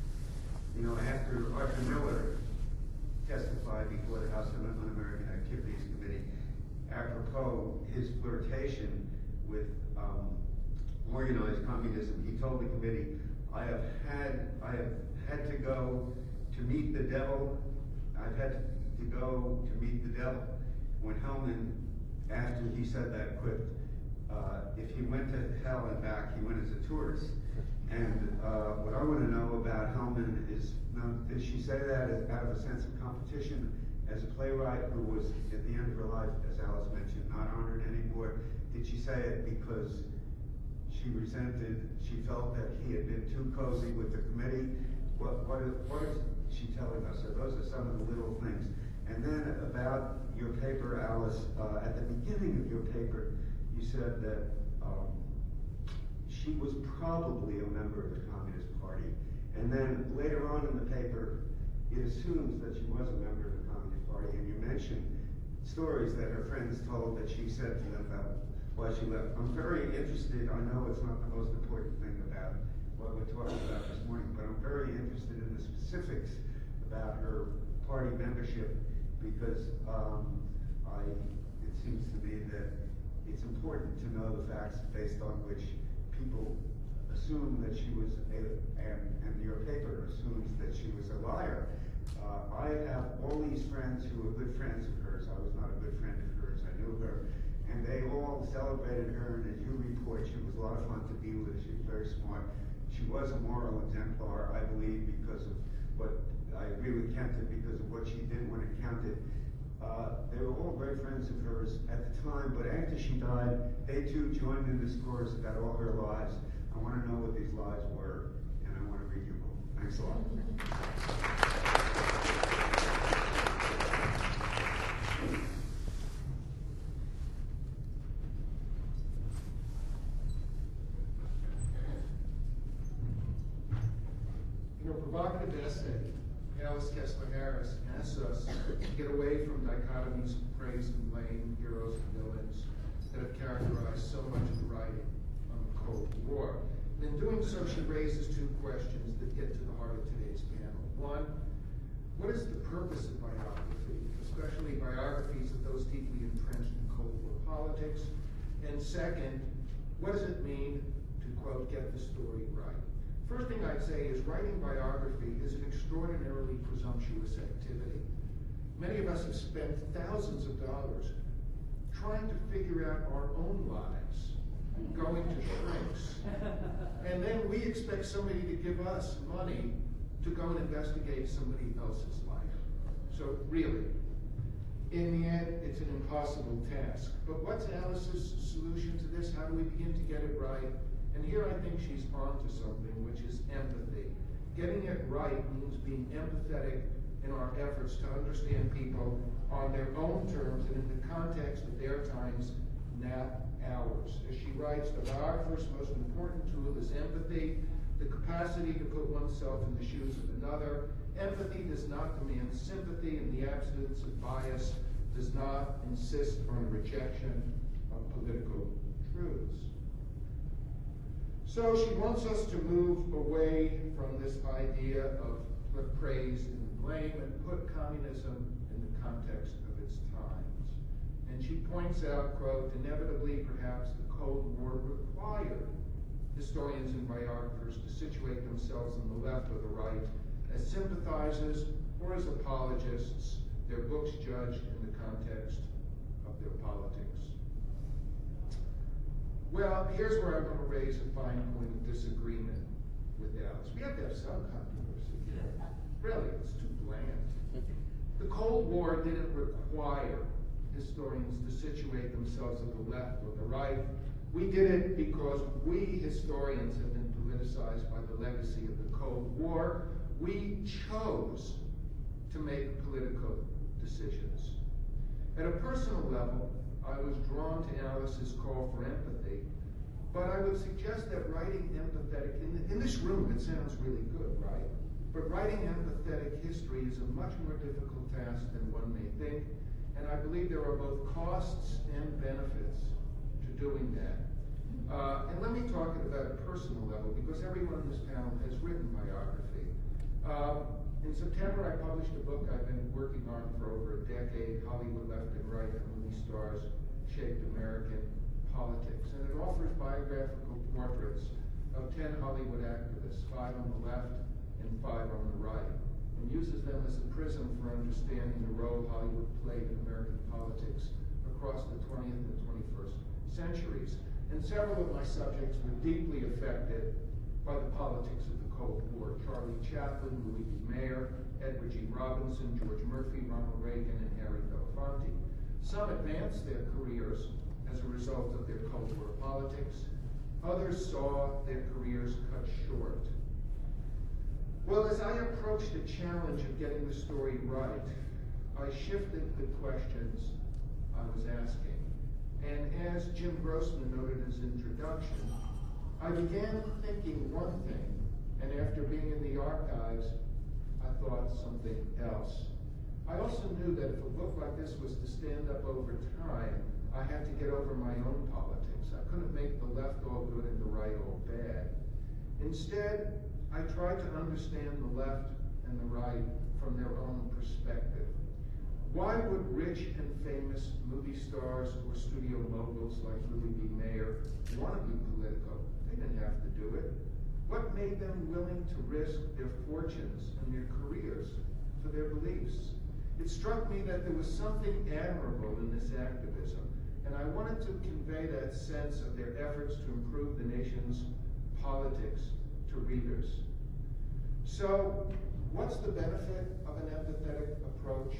after Arthur Miller testified before the House Un-American Activities Committee, apropos his flirtation with organized communism, he told the committee, I have had to go to meet the devil. I've had to go to meet the devil. When Hellman, after he said that, quipped, if he went to hell and back, he went as a tourist. And what I want to know about Hellman is, did she say that out of a sense of competition as a playwright who was, at the end of her life, as Alice mentioned, not honored anymore? Did she say it because she felt that he had been too cozy with the committee? What is she telling us? So those are some of the little things. And then about your paper, Alice, at the beginning of your paper, you said that she was probably a member of the Communist Party. And then later on in the paper, it assumes that she was a member of the Communist Party, and you mentioned stories that her friends told that she said to them about why she left. I'm very interested, I know it's not the most important thing about what we're talking about this morning, but I'm very interested in the specifics about her party membership, because it seems to me that it's important to know the facts based on which people assume that she was and your paper assumes that she was a liar. I have all these friends who were good friends of hers. I was not a good friend of hers. I knew her, and they all celebrated her, and as you report, she was a lot of fun to be with. She was very smart. She was a moral exemplar, I believe, because of what, I agree with Kenta, because of what she did when it counted. They were all great friends of hers at the time, but after she died, they too joined in this chorus about all her lies. I want to know what these lies were, and I want to read your book. Thanks a lot. In a provocative essay, Alice Kessler-Harris asks us to get away from dichotomies of praise and blame, heroes and villains that have characterized so much of the writing on the Cold War. And in doing so, she raises two questions that get to the heart of today's panel. One, what is the purpose of biography, especially biographies of those deeply entrenched in Cold War politics? And second, what does it mean to, quote, get the story right? First thing I'd say is writing biography is an extraordinarily presumptuous activity. Many of us have spent thousands of dollars trying to figure out our own lives, going to shrinks. And then we expect somebody to give us money to go and investigate somebody else's life. So really, in the end, it's an impossible task. But what's Alice's solution to this? How do we begin to get it right? And here I think she's onto something, which is empathy. Getting it right means being empathetic in our efforts to understand people on their own terms and in the context of their times, not ours. As she writes, the biographer's most important tool is empathy, the capacity to put oneself in the shoes of another. Empathy does not demand sympathy, and the absence of bias does not insist on a rejection of political truths. So she wants us to move away from this idea of praise and blame and put communism in the context of its times. And she points out, quote, inevitably perhaps the Cold War required historians and biographers to situate themselves on the left or the right as sympathizers or as apologists, their books judged in the context of their politics. Well, here's where I want to raise a fine point of disagreement with Alice. We have to have some controversy. Really, it's too bland. The Cold War didn't require historians to situate themselves on the left or the right. We did it because we historians have been politicized by the legacy of the Cold War. We chose to make political decisions. At a personal level, I was drawn to Alice's call for empathy, but I would suggest that writing empathetic, in this room it sounds really good, right? But writing empathetic history is a much more difficult task than one may think, and I believe there are both costs and benefits to doing that. And let me talk about a personal level, because everyone in this panel has written biography. In September, I published a book I've been working on for over a decade, Hollywood Left and Right, How Movie Stars Shaped American Politics. And it offers biographical portraits of 10 Hollywood activists, 5 on the left and 5 on the right, and uses them as a prism for understanding the role Hollywood played in American politics across the 20th and 21st centuries. And several of my subjects were deeply affected by the politics of the Cold War. Charlie Chaplin, Louis B. Mayer, Edward G. Robinson, George Murphy, Ronald Reagan, and Harry Belafonte. Some advanced their careers as a result of their Cold War politics. Others saw their careers cut short. Well, as I approached the challenge of getting the story right, I shifted the questions I was asking. And as Jim Grossman noted in his introduction, I began thinking one thing, and after being in the archives, I thought something else. I also knew that if a book like this was to stand up over time, I had to get over my own politics. I couldn't make the left all good and the right all bad. Instead, I tried to understand the left and the right from their own perspective. Why would rich and famous movie stars or studio moguls like Louis B. Mayer want to be political? They didn't have to do it. What made them willing to risk their fortunes and their careers for their beliefs? It struck me that there was something admirable in this activism, and I wanted to convey that sense of their efforts to improve the nation's politics to readers. So, what's the benefit of an empathetic approach?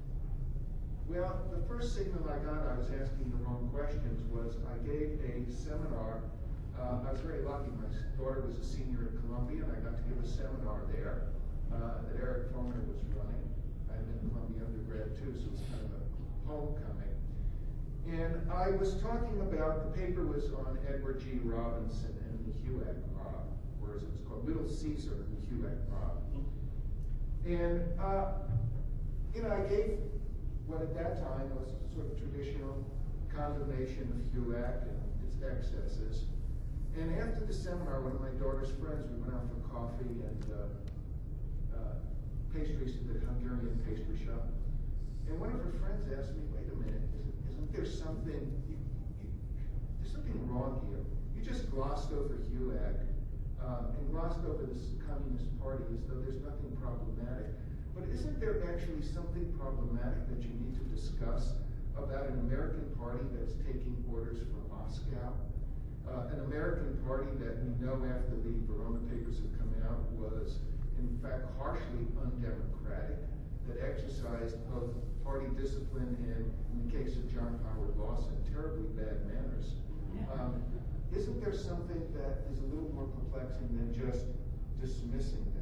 Well, the first signal I got I was asking the wrong questions was I gave a seminar. I was very lucky. My daughter was a senior at Columbia, and I got to give a seminar there that Eric Foner was running. I had been a Columbia undergrad too, so it was kind of a homecoming. And I was talking about, the paper was on Edward G. Robinson and the HUAC mob, or as it was called, Little Caesar and the HUAC mob. And, I gave what at that time was sort of traditional condemnation of HUAC and its excesses. And after the seminar, one of my daughter's friends, we went out for coffee and pastries to the Hungarian pastry shop. And one of her friends asked me, wait a minute, isn't there something, there's something wrong here. You just glossed over HUAC and glossed over this Communist Party as though there's nothing problematic. But isn't there actually something problematic that you need to discuss about an American party that's taking orders from Moscow? An American party that we know after the Verona papers have come out was in fact harshly undemocratic, that exercised both party discipline and, in the case of John Howard Lawson, terribly bad manners. Isn't there something that is a little more perplexing than just dismissing them?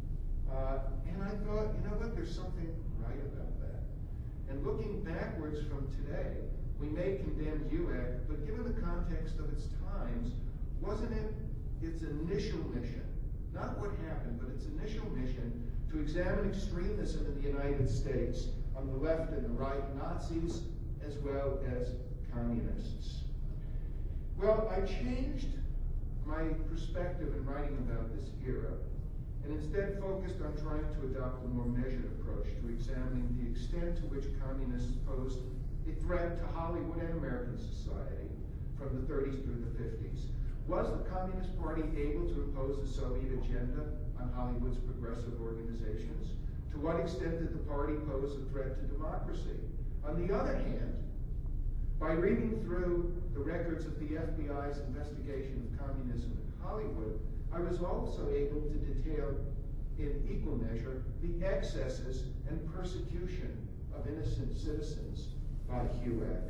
And I thought, you know what, there's something right about that. And looking backwards from today, we may condemn HUAC, but given the context of its times, wasn't it its initial mission, not what happened, but its initial mission to examine extremism in the United States on the left and the right, Nazis as well as communists? Well, I changed my perspective in writing about this era, and instead focused on trying to adopt a more measured approach to examining the extent to which communists posed a threat to Hollywood and American society from the 30s through the 50s. Was the Communist Party able to impose a Soviet agenda on Hollywood's progressive organizations? To what extent did the party pose a threat to democracy? On the other hand, by reading through the records of the FBI's investigation of communism in Hollywood, I was also able to detail in equal measure the excesses and persecution of innocent citizens by HUAC.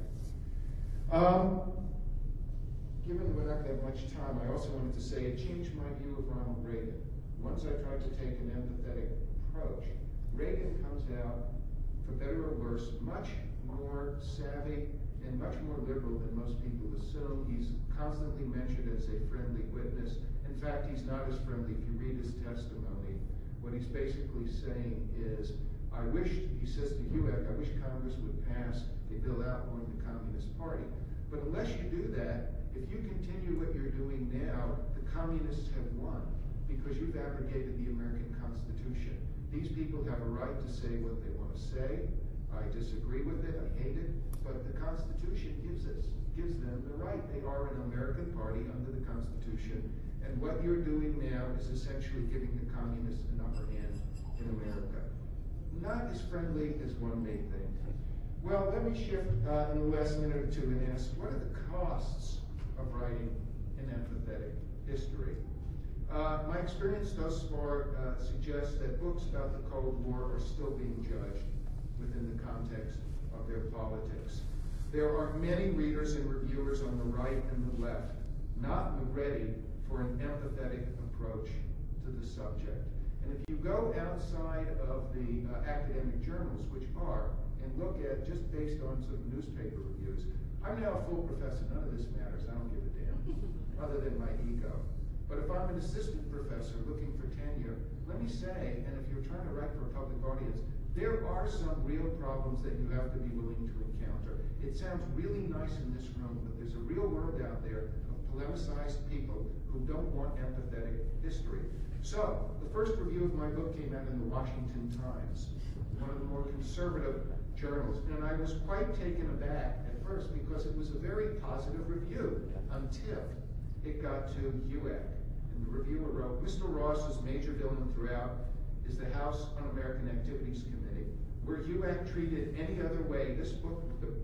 Given we're not going to have much time, I also wanted to say it changed my view of Ronald Reagan. Once I tried to take an empathetic approach, Reagan comes out, for better or worse, much more savvy and much more liberal than most people assume. He's constantly mentioned as a friendly witness. In fact, he's not as friendly. If you read his testimony, what he's basically saying is, I wish, he says to HUAC, I wish Congress would pass a bill outlawing the Communist Party. But unless you do that, if you continue what you're doing now, the communists have won because you've abrogated the American Constitution. These people have a right to say what they want to say. I disagree with it, I hate it, but the Constitution gives them the right. They are an American party under the Constitution, and what you're doing now is essentially giving the communists an upper hand in America. Not as friendly as one may think. Well, let me shift in the last minute or two and ask, what are the costs of writing an empathetic history? My experience thus far suggests that books about the Cold War are still being judged within the context of their politics. There are many readers and reviewers on the right and the left not ready for an empathetic approach to the subject. And if you go outside of the academic journals, which are, and look at just based on sort of newspaper reviews, I'm now a full professor, none of this matters, I don't give a damn, other than my ego. But if I'm an assistant professor looking for tenure, let me say, and if you're trying to write for a public audience, There are some real problems that you have to be willing to encounter. It sounds really nice in this room, but there's a real world out there of polemicized people who don't want empathetic history. So, the first review of my book came out in the Washington Times, one of the more conservative journals, and I was quite taken aback at first because it was a very positive review until it got to UAC. And the reviewer wrote, Mr. Ross's major villain throughout is the House Un-American Activities Committee. Were UAC treated any other way, in this book,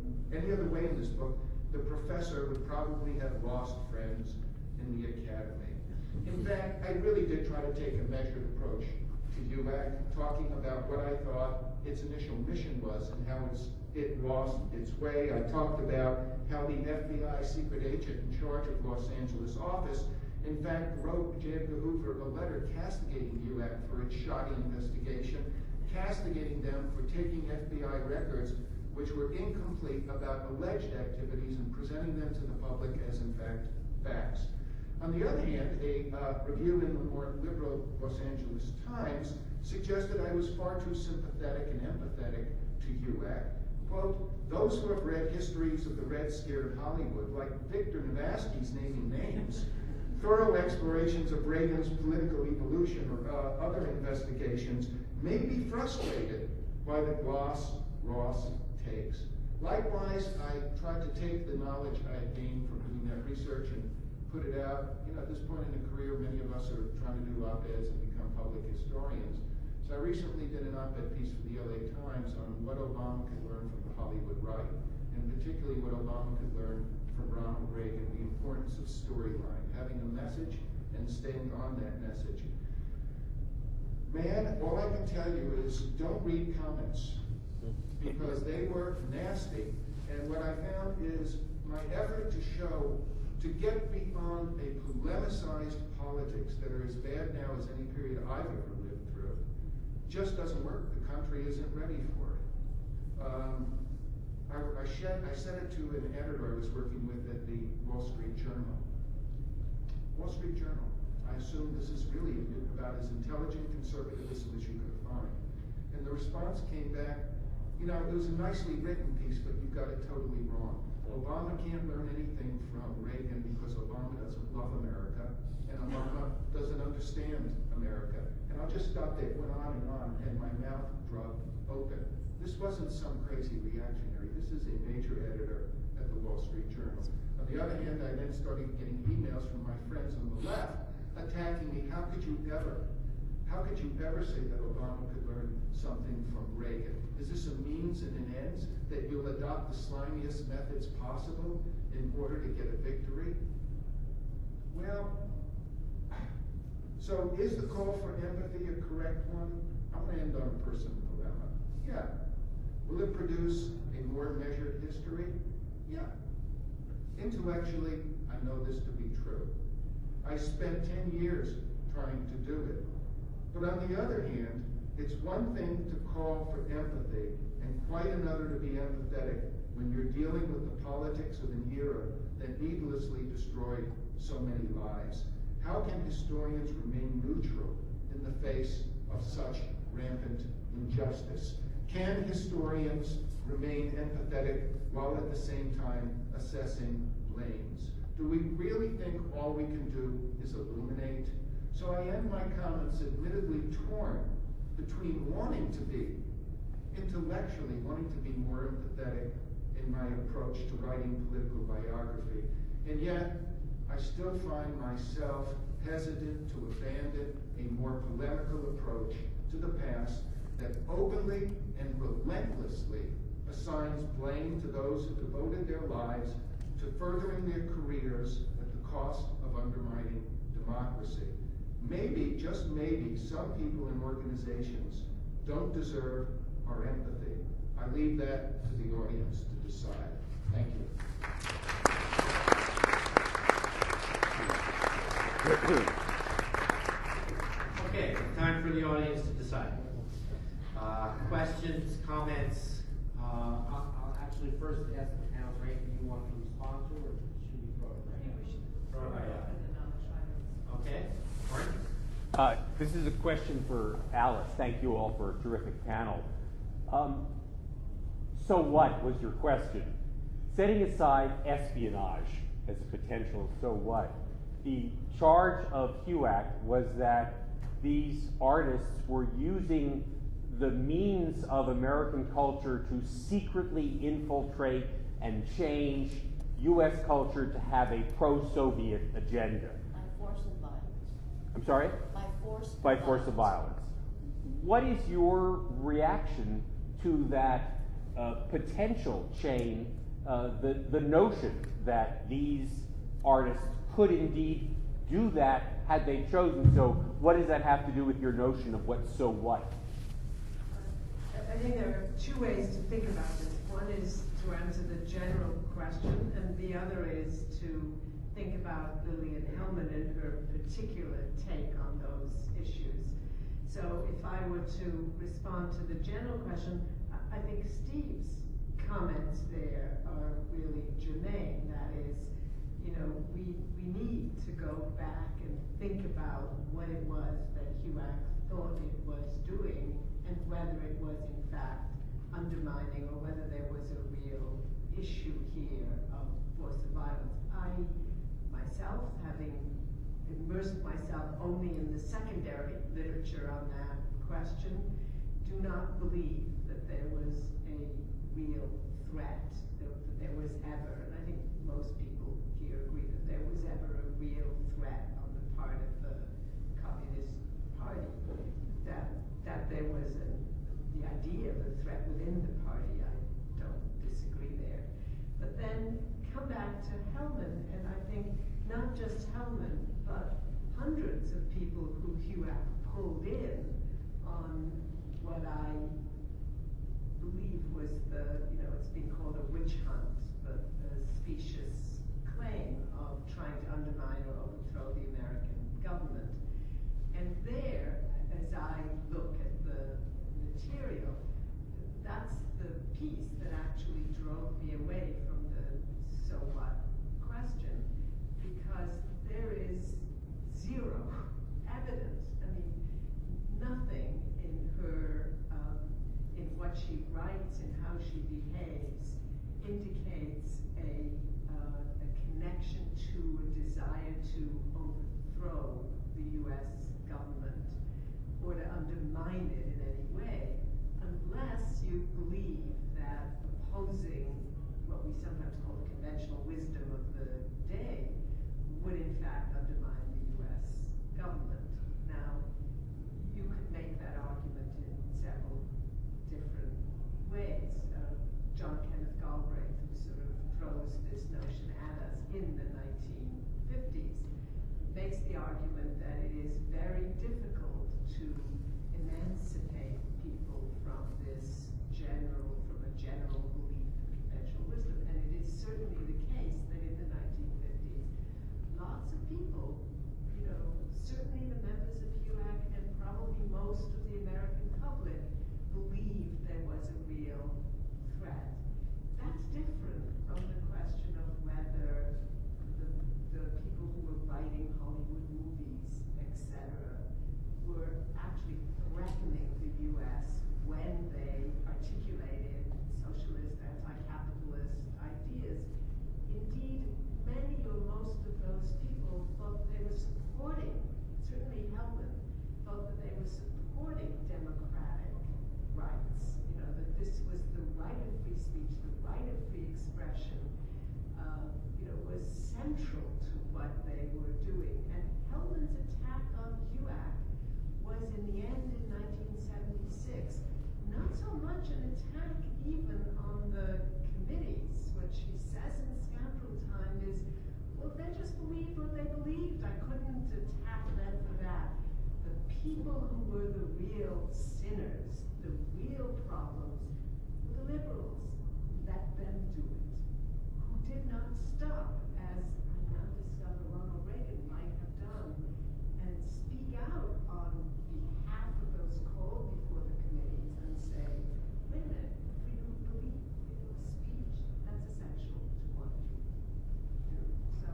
the professor would probably have lost friends in the academy. In fact, I really did try to take a measured approach to UAC, talking about what I thought its initial mission was and how it lost its way. I talked about how the FBI secret agent in charge of Los Angeles office in fact wrote J. Edgar Hoover a letter castigating UAC for its shoddy investigation, castigating them for taking FBI records which were incomplete about alleged activities and presenting them to the public as in fact facts. On the other hand, a review in the more liberal Los Angeles Times suggested I was far too sympathetic and empathetic to UAC. Quote, those who have read histories of the Red Scare in Hollywood, like Victor Navasky's naming names, thorough explorations of Reagan's political evolution or other investigations, may be frustrated by the gloss Ross takes. Likewise, I tried to take the knowledge I had gained from doing that research and put it out. You know, at this point in the career, many of us are trying to do op-eds and become public historians. So I recently did an op-ed piece for the LA Times on what Obama could learn from the Hollywood right, and particularly what Obama could learn from Ronald Reagan, the importance of storyline, having a message and staying on that message. Man, all I can tell you is don't read comments, because they were nasty. And what I found is my effort to get beyond a polemicized politics that are as bad now as any period I've ever lived through just doesn't work. The country isn't ready for it. I sent it to an editor I was working with at the Wall Street Journal. Wall Street Journal. I assume this is really about as intelligent conservatism as you could find. And the response came back, you know, it was a nicely written piece, but you got it totally wrong. Obama can't learn anything from Reagan because Obama doesn't love America, and Obama doesn't understand America. And I'll just stop there. It went on, and my mouth dropped open. This wasn't some crazy reactionary. This is a major editor at the Wall Street Journal. On the other hand, I then started getting emails from my friends on the left attacking me. How could you ever say that Obama could learn something from Reagan? Is this a means and an ends that you'll adopt the slimiest methods possible in order to get a victory? Well, so is the call for empathy a correct one? I'm going to end on a personal dilemma. Yeah. Will it produce a more measured history? Yeah. Intellectually, I know this to be true. I spent 10 years trying to do it. But on the other hand, it's one thing to call for empathy and quite another to be empathetic when you're dealing with the politics of an era that needlessly destroyed so many lives. How can historians remain neutral in the face of such rampant injustice? Can historians remain empathetic while at the same time assessing blames? Do we really think all we can do is illuminate? So I end my comments admittedly torn between wanting to be, intellectually wanting to be more empathetic in my approach to writing political biography, and yet I still find myself hesitant to abandon a more polemical approach to the past that openly and relentlessly assigns blame to those who devoted their lives to furthering their careers at the cost of undermining democracy. Maybe, just maybe, some people and organizations don't deserve our empathy. I leave that to the audience to decide. Thank you. Okay, time for the audience to decide. Questions, comments? I'll actually first ask the panel, right? Do you want to respond to, or should we throw it right? I think we should throw it right out. and then I'll try to. Okay, Mark? This is a question for Alice. Thank you all for a terrific panel. So what was your question? Setting aside espionage as a potential so what, the charge of HUAC was that these artists were using the means of American culture to secretly infiltrate and change U.S. culture to have a pro-Soviet agenda. By force of violence. I'm sorry? By force of By violence. force of violence. What is your reaction to that potential chain, the notion that these artists could indeed do that had they chosen? So what does that have to do with your notion of what's so what? I think there are two ways to think about this. One is to answer the general question, and the other is to think about Lillian Hellman and her particular take on those issues. So if I were to respond to the general question, I think Steve's comments there are really germane. That is, you know, we need to go back and think about what it was that HUAC thought it was doing and whether it was in fact undermining or whether there was a real issue here of force of violence. I, myself, having immersed myself only in the secondary literature on that question, do not believe that there was a real threat, that there was ever, and I think most people here agree that there was ever a real threat on the part of the Communist Party, that there was the idea of a threat within the party. I don't disagree there. But then come back to Hellman, and I think not just Hellman, but hundreds of people who HUAC pulled in on what I believe was it's been called a witch hunt, but a specious claim of trying to undermine or overthrow the American government. And there, as I look at the material, that's the piece that actually drove me away from the so what question, because there is zero evidence. I mean, nothing in her, in what she writes and how she behaves indicates a connection to a desire to overthrow the U.S. government or to undermine it in any way, unless you believe that opposing what we sometimes call the conventional wisdom of the day would in fact undermine the U.S. government. Now, you could make that argument in several different ways. John Kenneth Galbraith, who sort of throws this notion at us in the 1950s, makes the argument that it is very difficult to emancipate people from a general belief in conventional wisdom. And it is certainly the case that in the 1950s, lots of people, certainly the members of HUAC and probably most of the American public believed there was a real threat. That's different from the question of whether the people who were writing Hollywood movies, etc., were actually threatening the U.S. when they articulated socialist, anti-capitalist ideas. Indeed, many or most of those people thought they were supporting, certainly Hellman, thought that they were supporting democratic rights, that this was the right of free speech, the right of free expression, was central to what they were doing. And Hellman's attack on HUAC was in the end in 1976, not so much an attack even on the committees. What she says in Scoundrel Time is, well, they just believed what they believed. I couldn't attack them for that. The people who were the real sinners, the real problems, were the liberals. Let them do it. Who did not stop, as I now discover Ronald Reagan might have done, and speak out on behalf of those called before the committees and say, wait a minute, freedom of belief, freedom of speech, that's essential to what we do. So.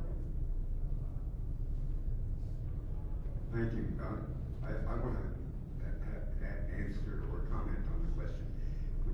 Thank you. I want to answer or comment on the question.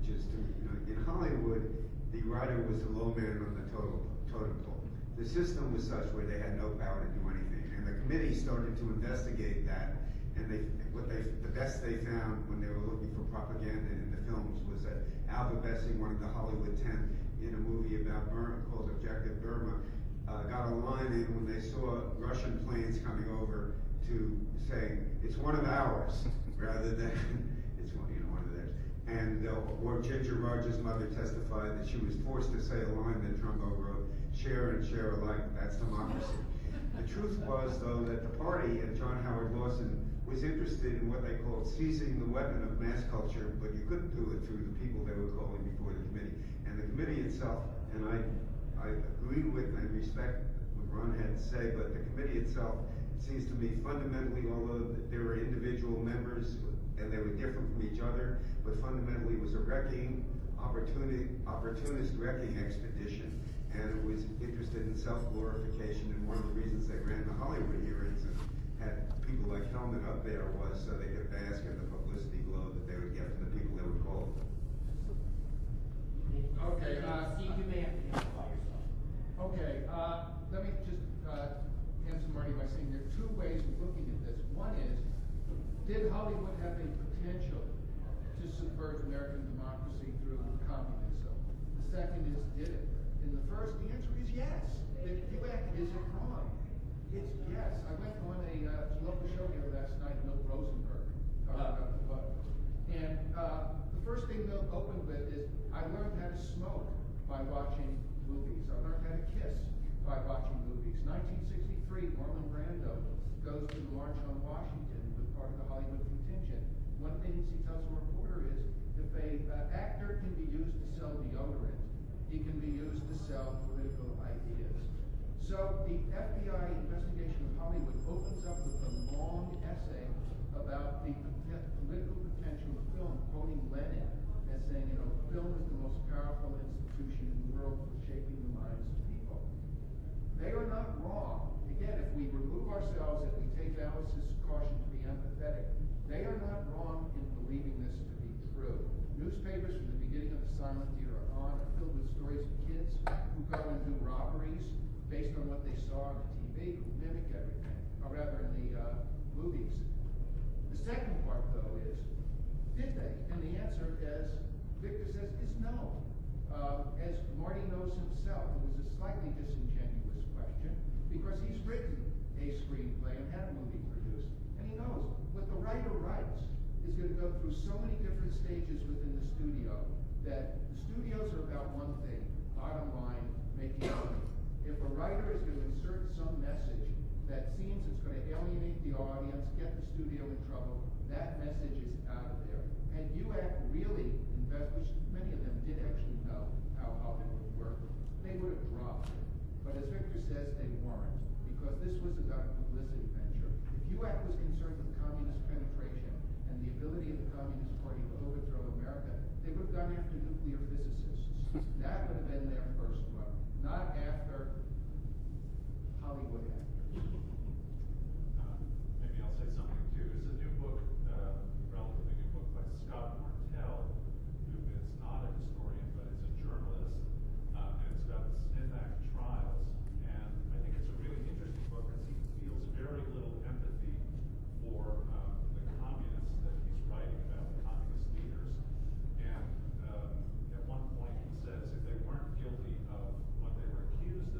writer was the low man on the totem pole. The system was such where they had no power to do anything, and the committee started to investigate that. And the best they found when they were looking for propaganda in the films was that Alva Bessie, one of the Hollywood 10, in a movie about Burma called Objective Burma, got a line in when they saw Russian planes coming over to say, it's one of ours, rather than it's one of theirs. And or Ginger Rogers' mother testified that she was forced to say a line that Trumbo wrote, share and share alike, that's democracy. The truth was, though, that the party and John Howard Lawson was interested in what they called seizing the weapon of mass culture, but you couldn't do it through the people they were calling before the committee. And the committee itself, and I agree with and respect what Ron had to say, but the committee itself, it seems to me fundamentally, although there were individual members and they were different from each other, but fundamentally it was a opportunist wrecking expedition, and it was interested in self-glorification, and one of the reasons they ran the Hollywood hearings and had people like Hellman up there was so they could bask in the publicity glow that they would get from the people they would call. Okay, Steve, you may have to amplify yourself. okay, let me just answer Marty by saying there are two ways of looking at this. One is, did Hollywood have a potential to subvert American democracy through communism? The second is, did it? In the first, the answer is yes. The UAC isn't wrong. It's yes. I went on a local show here last night, Milt Rosenberg, talking about the book. And the first thing Milt opened with is, I learned how to smoke by watching movies. I learned how to kiss by watching movies. 1963, Marlon Brando goes to the March on Washington with part of the Hollywood contingent. One thing he tells a reporter is, if an actor can be used to sell deodorant, he can be used to sell political ideas. So the FBI investigation of Hollywood opens up with a long essay about the political potential of film, quoting Lenin as saying, film is the most powerful institution in the world for shaping the minds of people. They are not wrong. Again, if we remove ourselves, if we take Alice's caution to be empathetic, they are not wrong in believing this to be true. Newspapers from the beginning of the silent era on are filled with stories of kids who go and do robberies based on what they saw on the TV, who mimic everything, or rather in the movies. The second part, though, is, did they? And the answer, as Victor says, is no. As Marty knows himself, it was a slightly disingenuous question, because he's written a screenplay and had a movie produced, and he knows what the writer writes is going to go through so many different stages within the studio that the studios are about one thing, bottom line, making money. If a writer is going to insert some message that seems it's going to alienate the audience, get the studio in trouble, that message is out of there. And UAC really which many of them did actually know how Hollywood worked, they would have dropped it. But as Victor says, they weren't, because this was about a publicity venture. If UAC was concerned with communist penetration and the ability of the Communist Party to overthrow America, they would have gone after nuclear physicists. That would have been their first one, not after Hollywood actors. Maybe I'll say something too. It's a new book, relatively new book by Scott Martell, who is not a historian, but is a journalist, and it's about the Smith Act trials. And I think it's a really interesting book because he feels very little empathy for the communists that he's writing about, the communist leaders. And at one point he says if they weren't guilty of what they were accused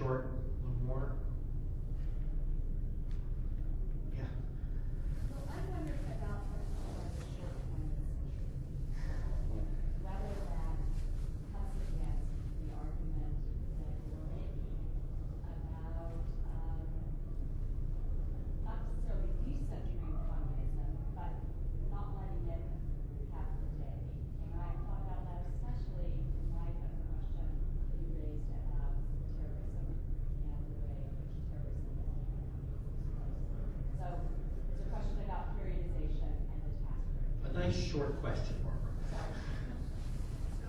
short, a little more? Yeah. Well, I wonder about the short ones, whether that cuts against the argument that you're making about not necessarily decentering communism, but not letting it have the day. And I thought about that especially in light of the question you raised about terrorism and the way in which terrorism is exposed. So it's a question about periodization and the task A nice short question, Barbara. So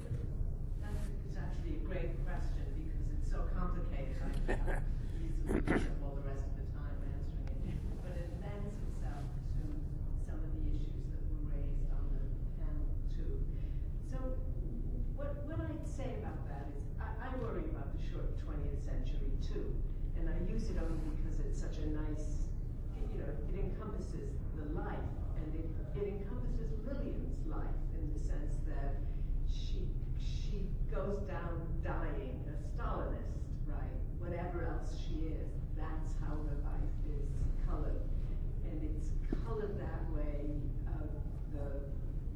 it's actually a great question because it's so complicated. I can't easily take up all the rest of the time answering it. But it lends itself to some of the issues that were raised on the panel too. So what I'd say about that is I worry about the short 20th century too. And I use it only because it's such a nice, it encompasses the life, and it encompasses Lillian's life in the sense that she goes down dying a Stalinist, right? Whatever else she is, that's how her life is colored. And it's colored that way of the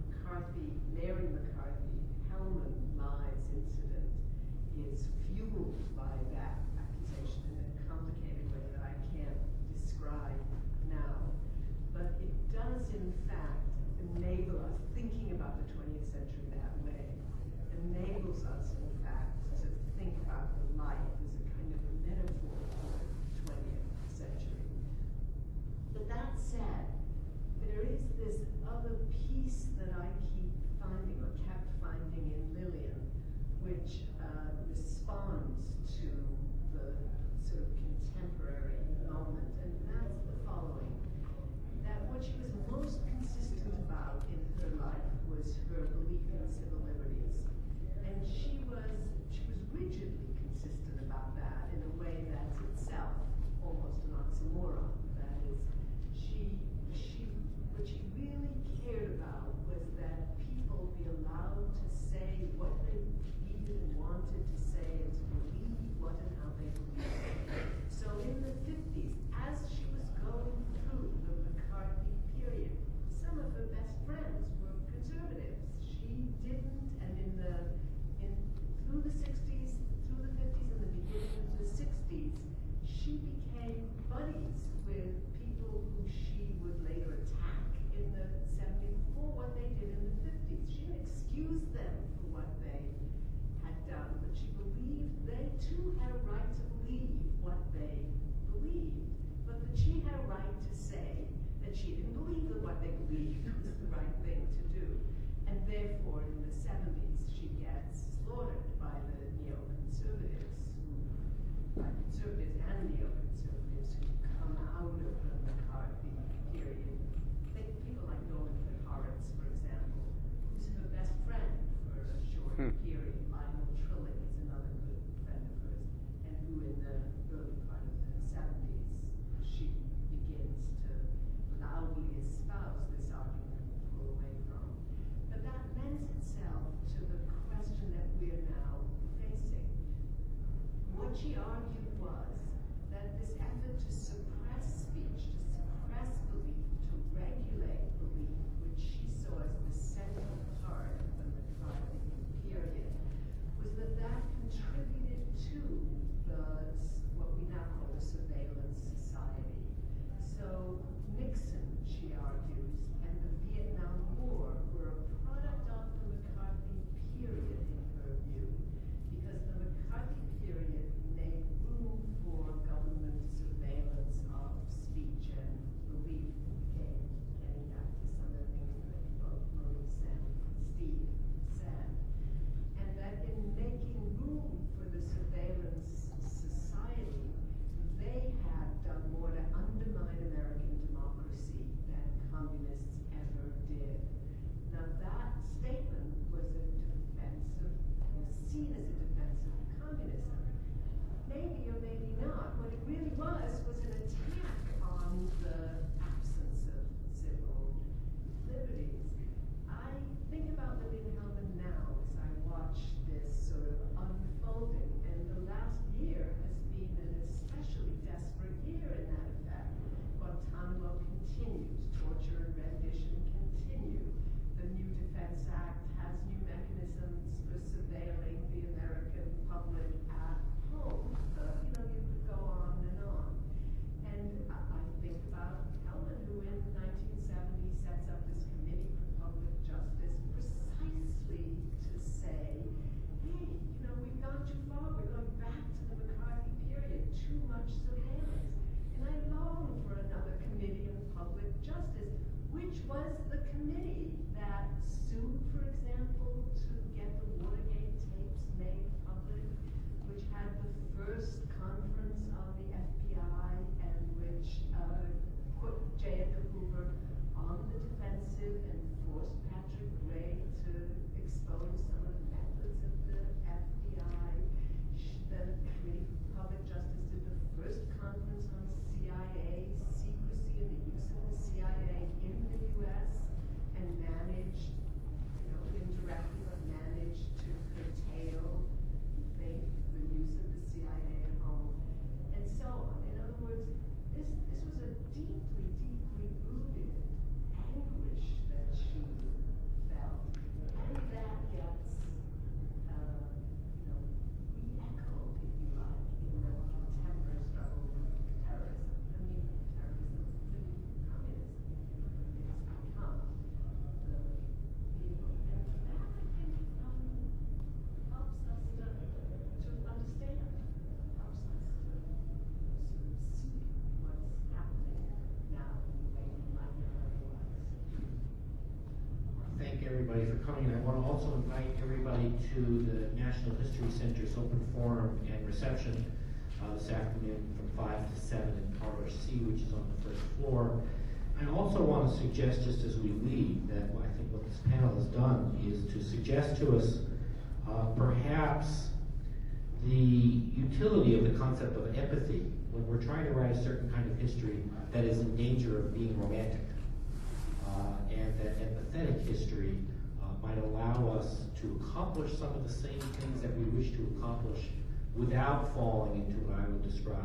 Mary McCarthy, Hellman lies incident is fueled by that accusation in a complicated way that I can't describe now. But it does, in fact, enable us, thinking about the 20th century that way, enables us, in fact, to think about the life as a kind of a metaphor for the 20th century. But that said, there is this other piece that I keep finding, or kept finding in Lillian, which responds to the sort of contemporary moment, and that's the following. That what she was most consistent about in her life was her belief in civil liberties. And she was rigidly consistent about that in a way that's itself almost an oxymoron. That is, what she really cared about was that people be allowed to say what they needed and wanted to say and to believe what and how they believed. So in the 50s, as she was going through the McCarthy period, some of her best friends were conservatives. She didn't, and through the 60s, through the 50s, and the beginning of the 60s, she became buddies with people who she would later attack in the 70s for what they did in the 50s. She didn't excuse them for what they had done, but she believed they too had a right to believe what they believed, but that she had a right to say that she didn't believe that what they believed was the right thing to do. And therefore, in the 70s, she gets slaughtered by the neoconservatives, by conservatives and neoconservatives who come out of the McCarthy period. Think people like Norman Horace, for example, who's her best friend for a short period. Lionel Trilling is another good friend of hers, and who in the early part of the 70s, she begins to loudly espouse this argument and pull away from. But that lends itself to the question that we're now facing. What she argued was that this effort to suppress speech, to suppress belief, to regulate belief, which she saw as the central part of the McCarthy period, was that contributed to what we now call the surveillance society. So Nixon, she argues, and the Vietnam War were a product of the McCarthy period, in her view, because the McCarthy period made room for government surveillance of speech and belief. Again, getting back to some of the things that both Maurice and Steve for coming. I want to also invite everybody to the National History Center's open forum and reception this afternoon from 5 to 7 in Parlor C, which is on the first floor. I also want to suggest, just as we leave, that I think what this panel has done is to suggest to us perhaps the utility of the concept of empathy when we're trying to write a certain kind of history that is in danger of being romantic. And that empathetic history might allow us to accomplish some of the same things that we wish to accomplish without falling into what I would describe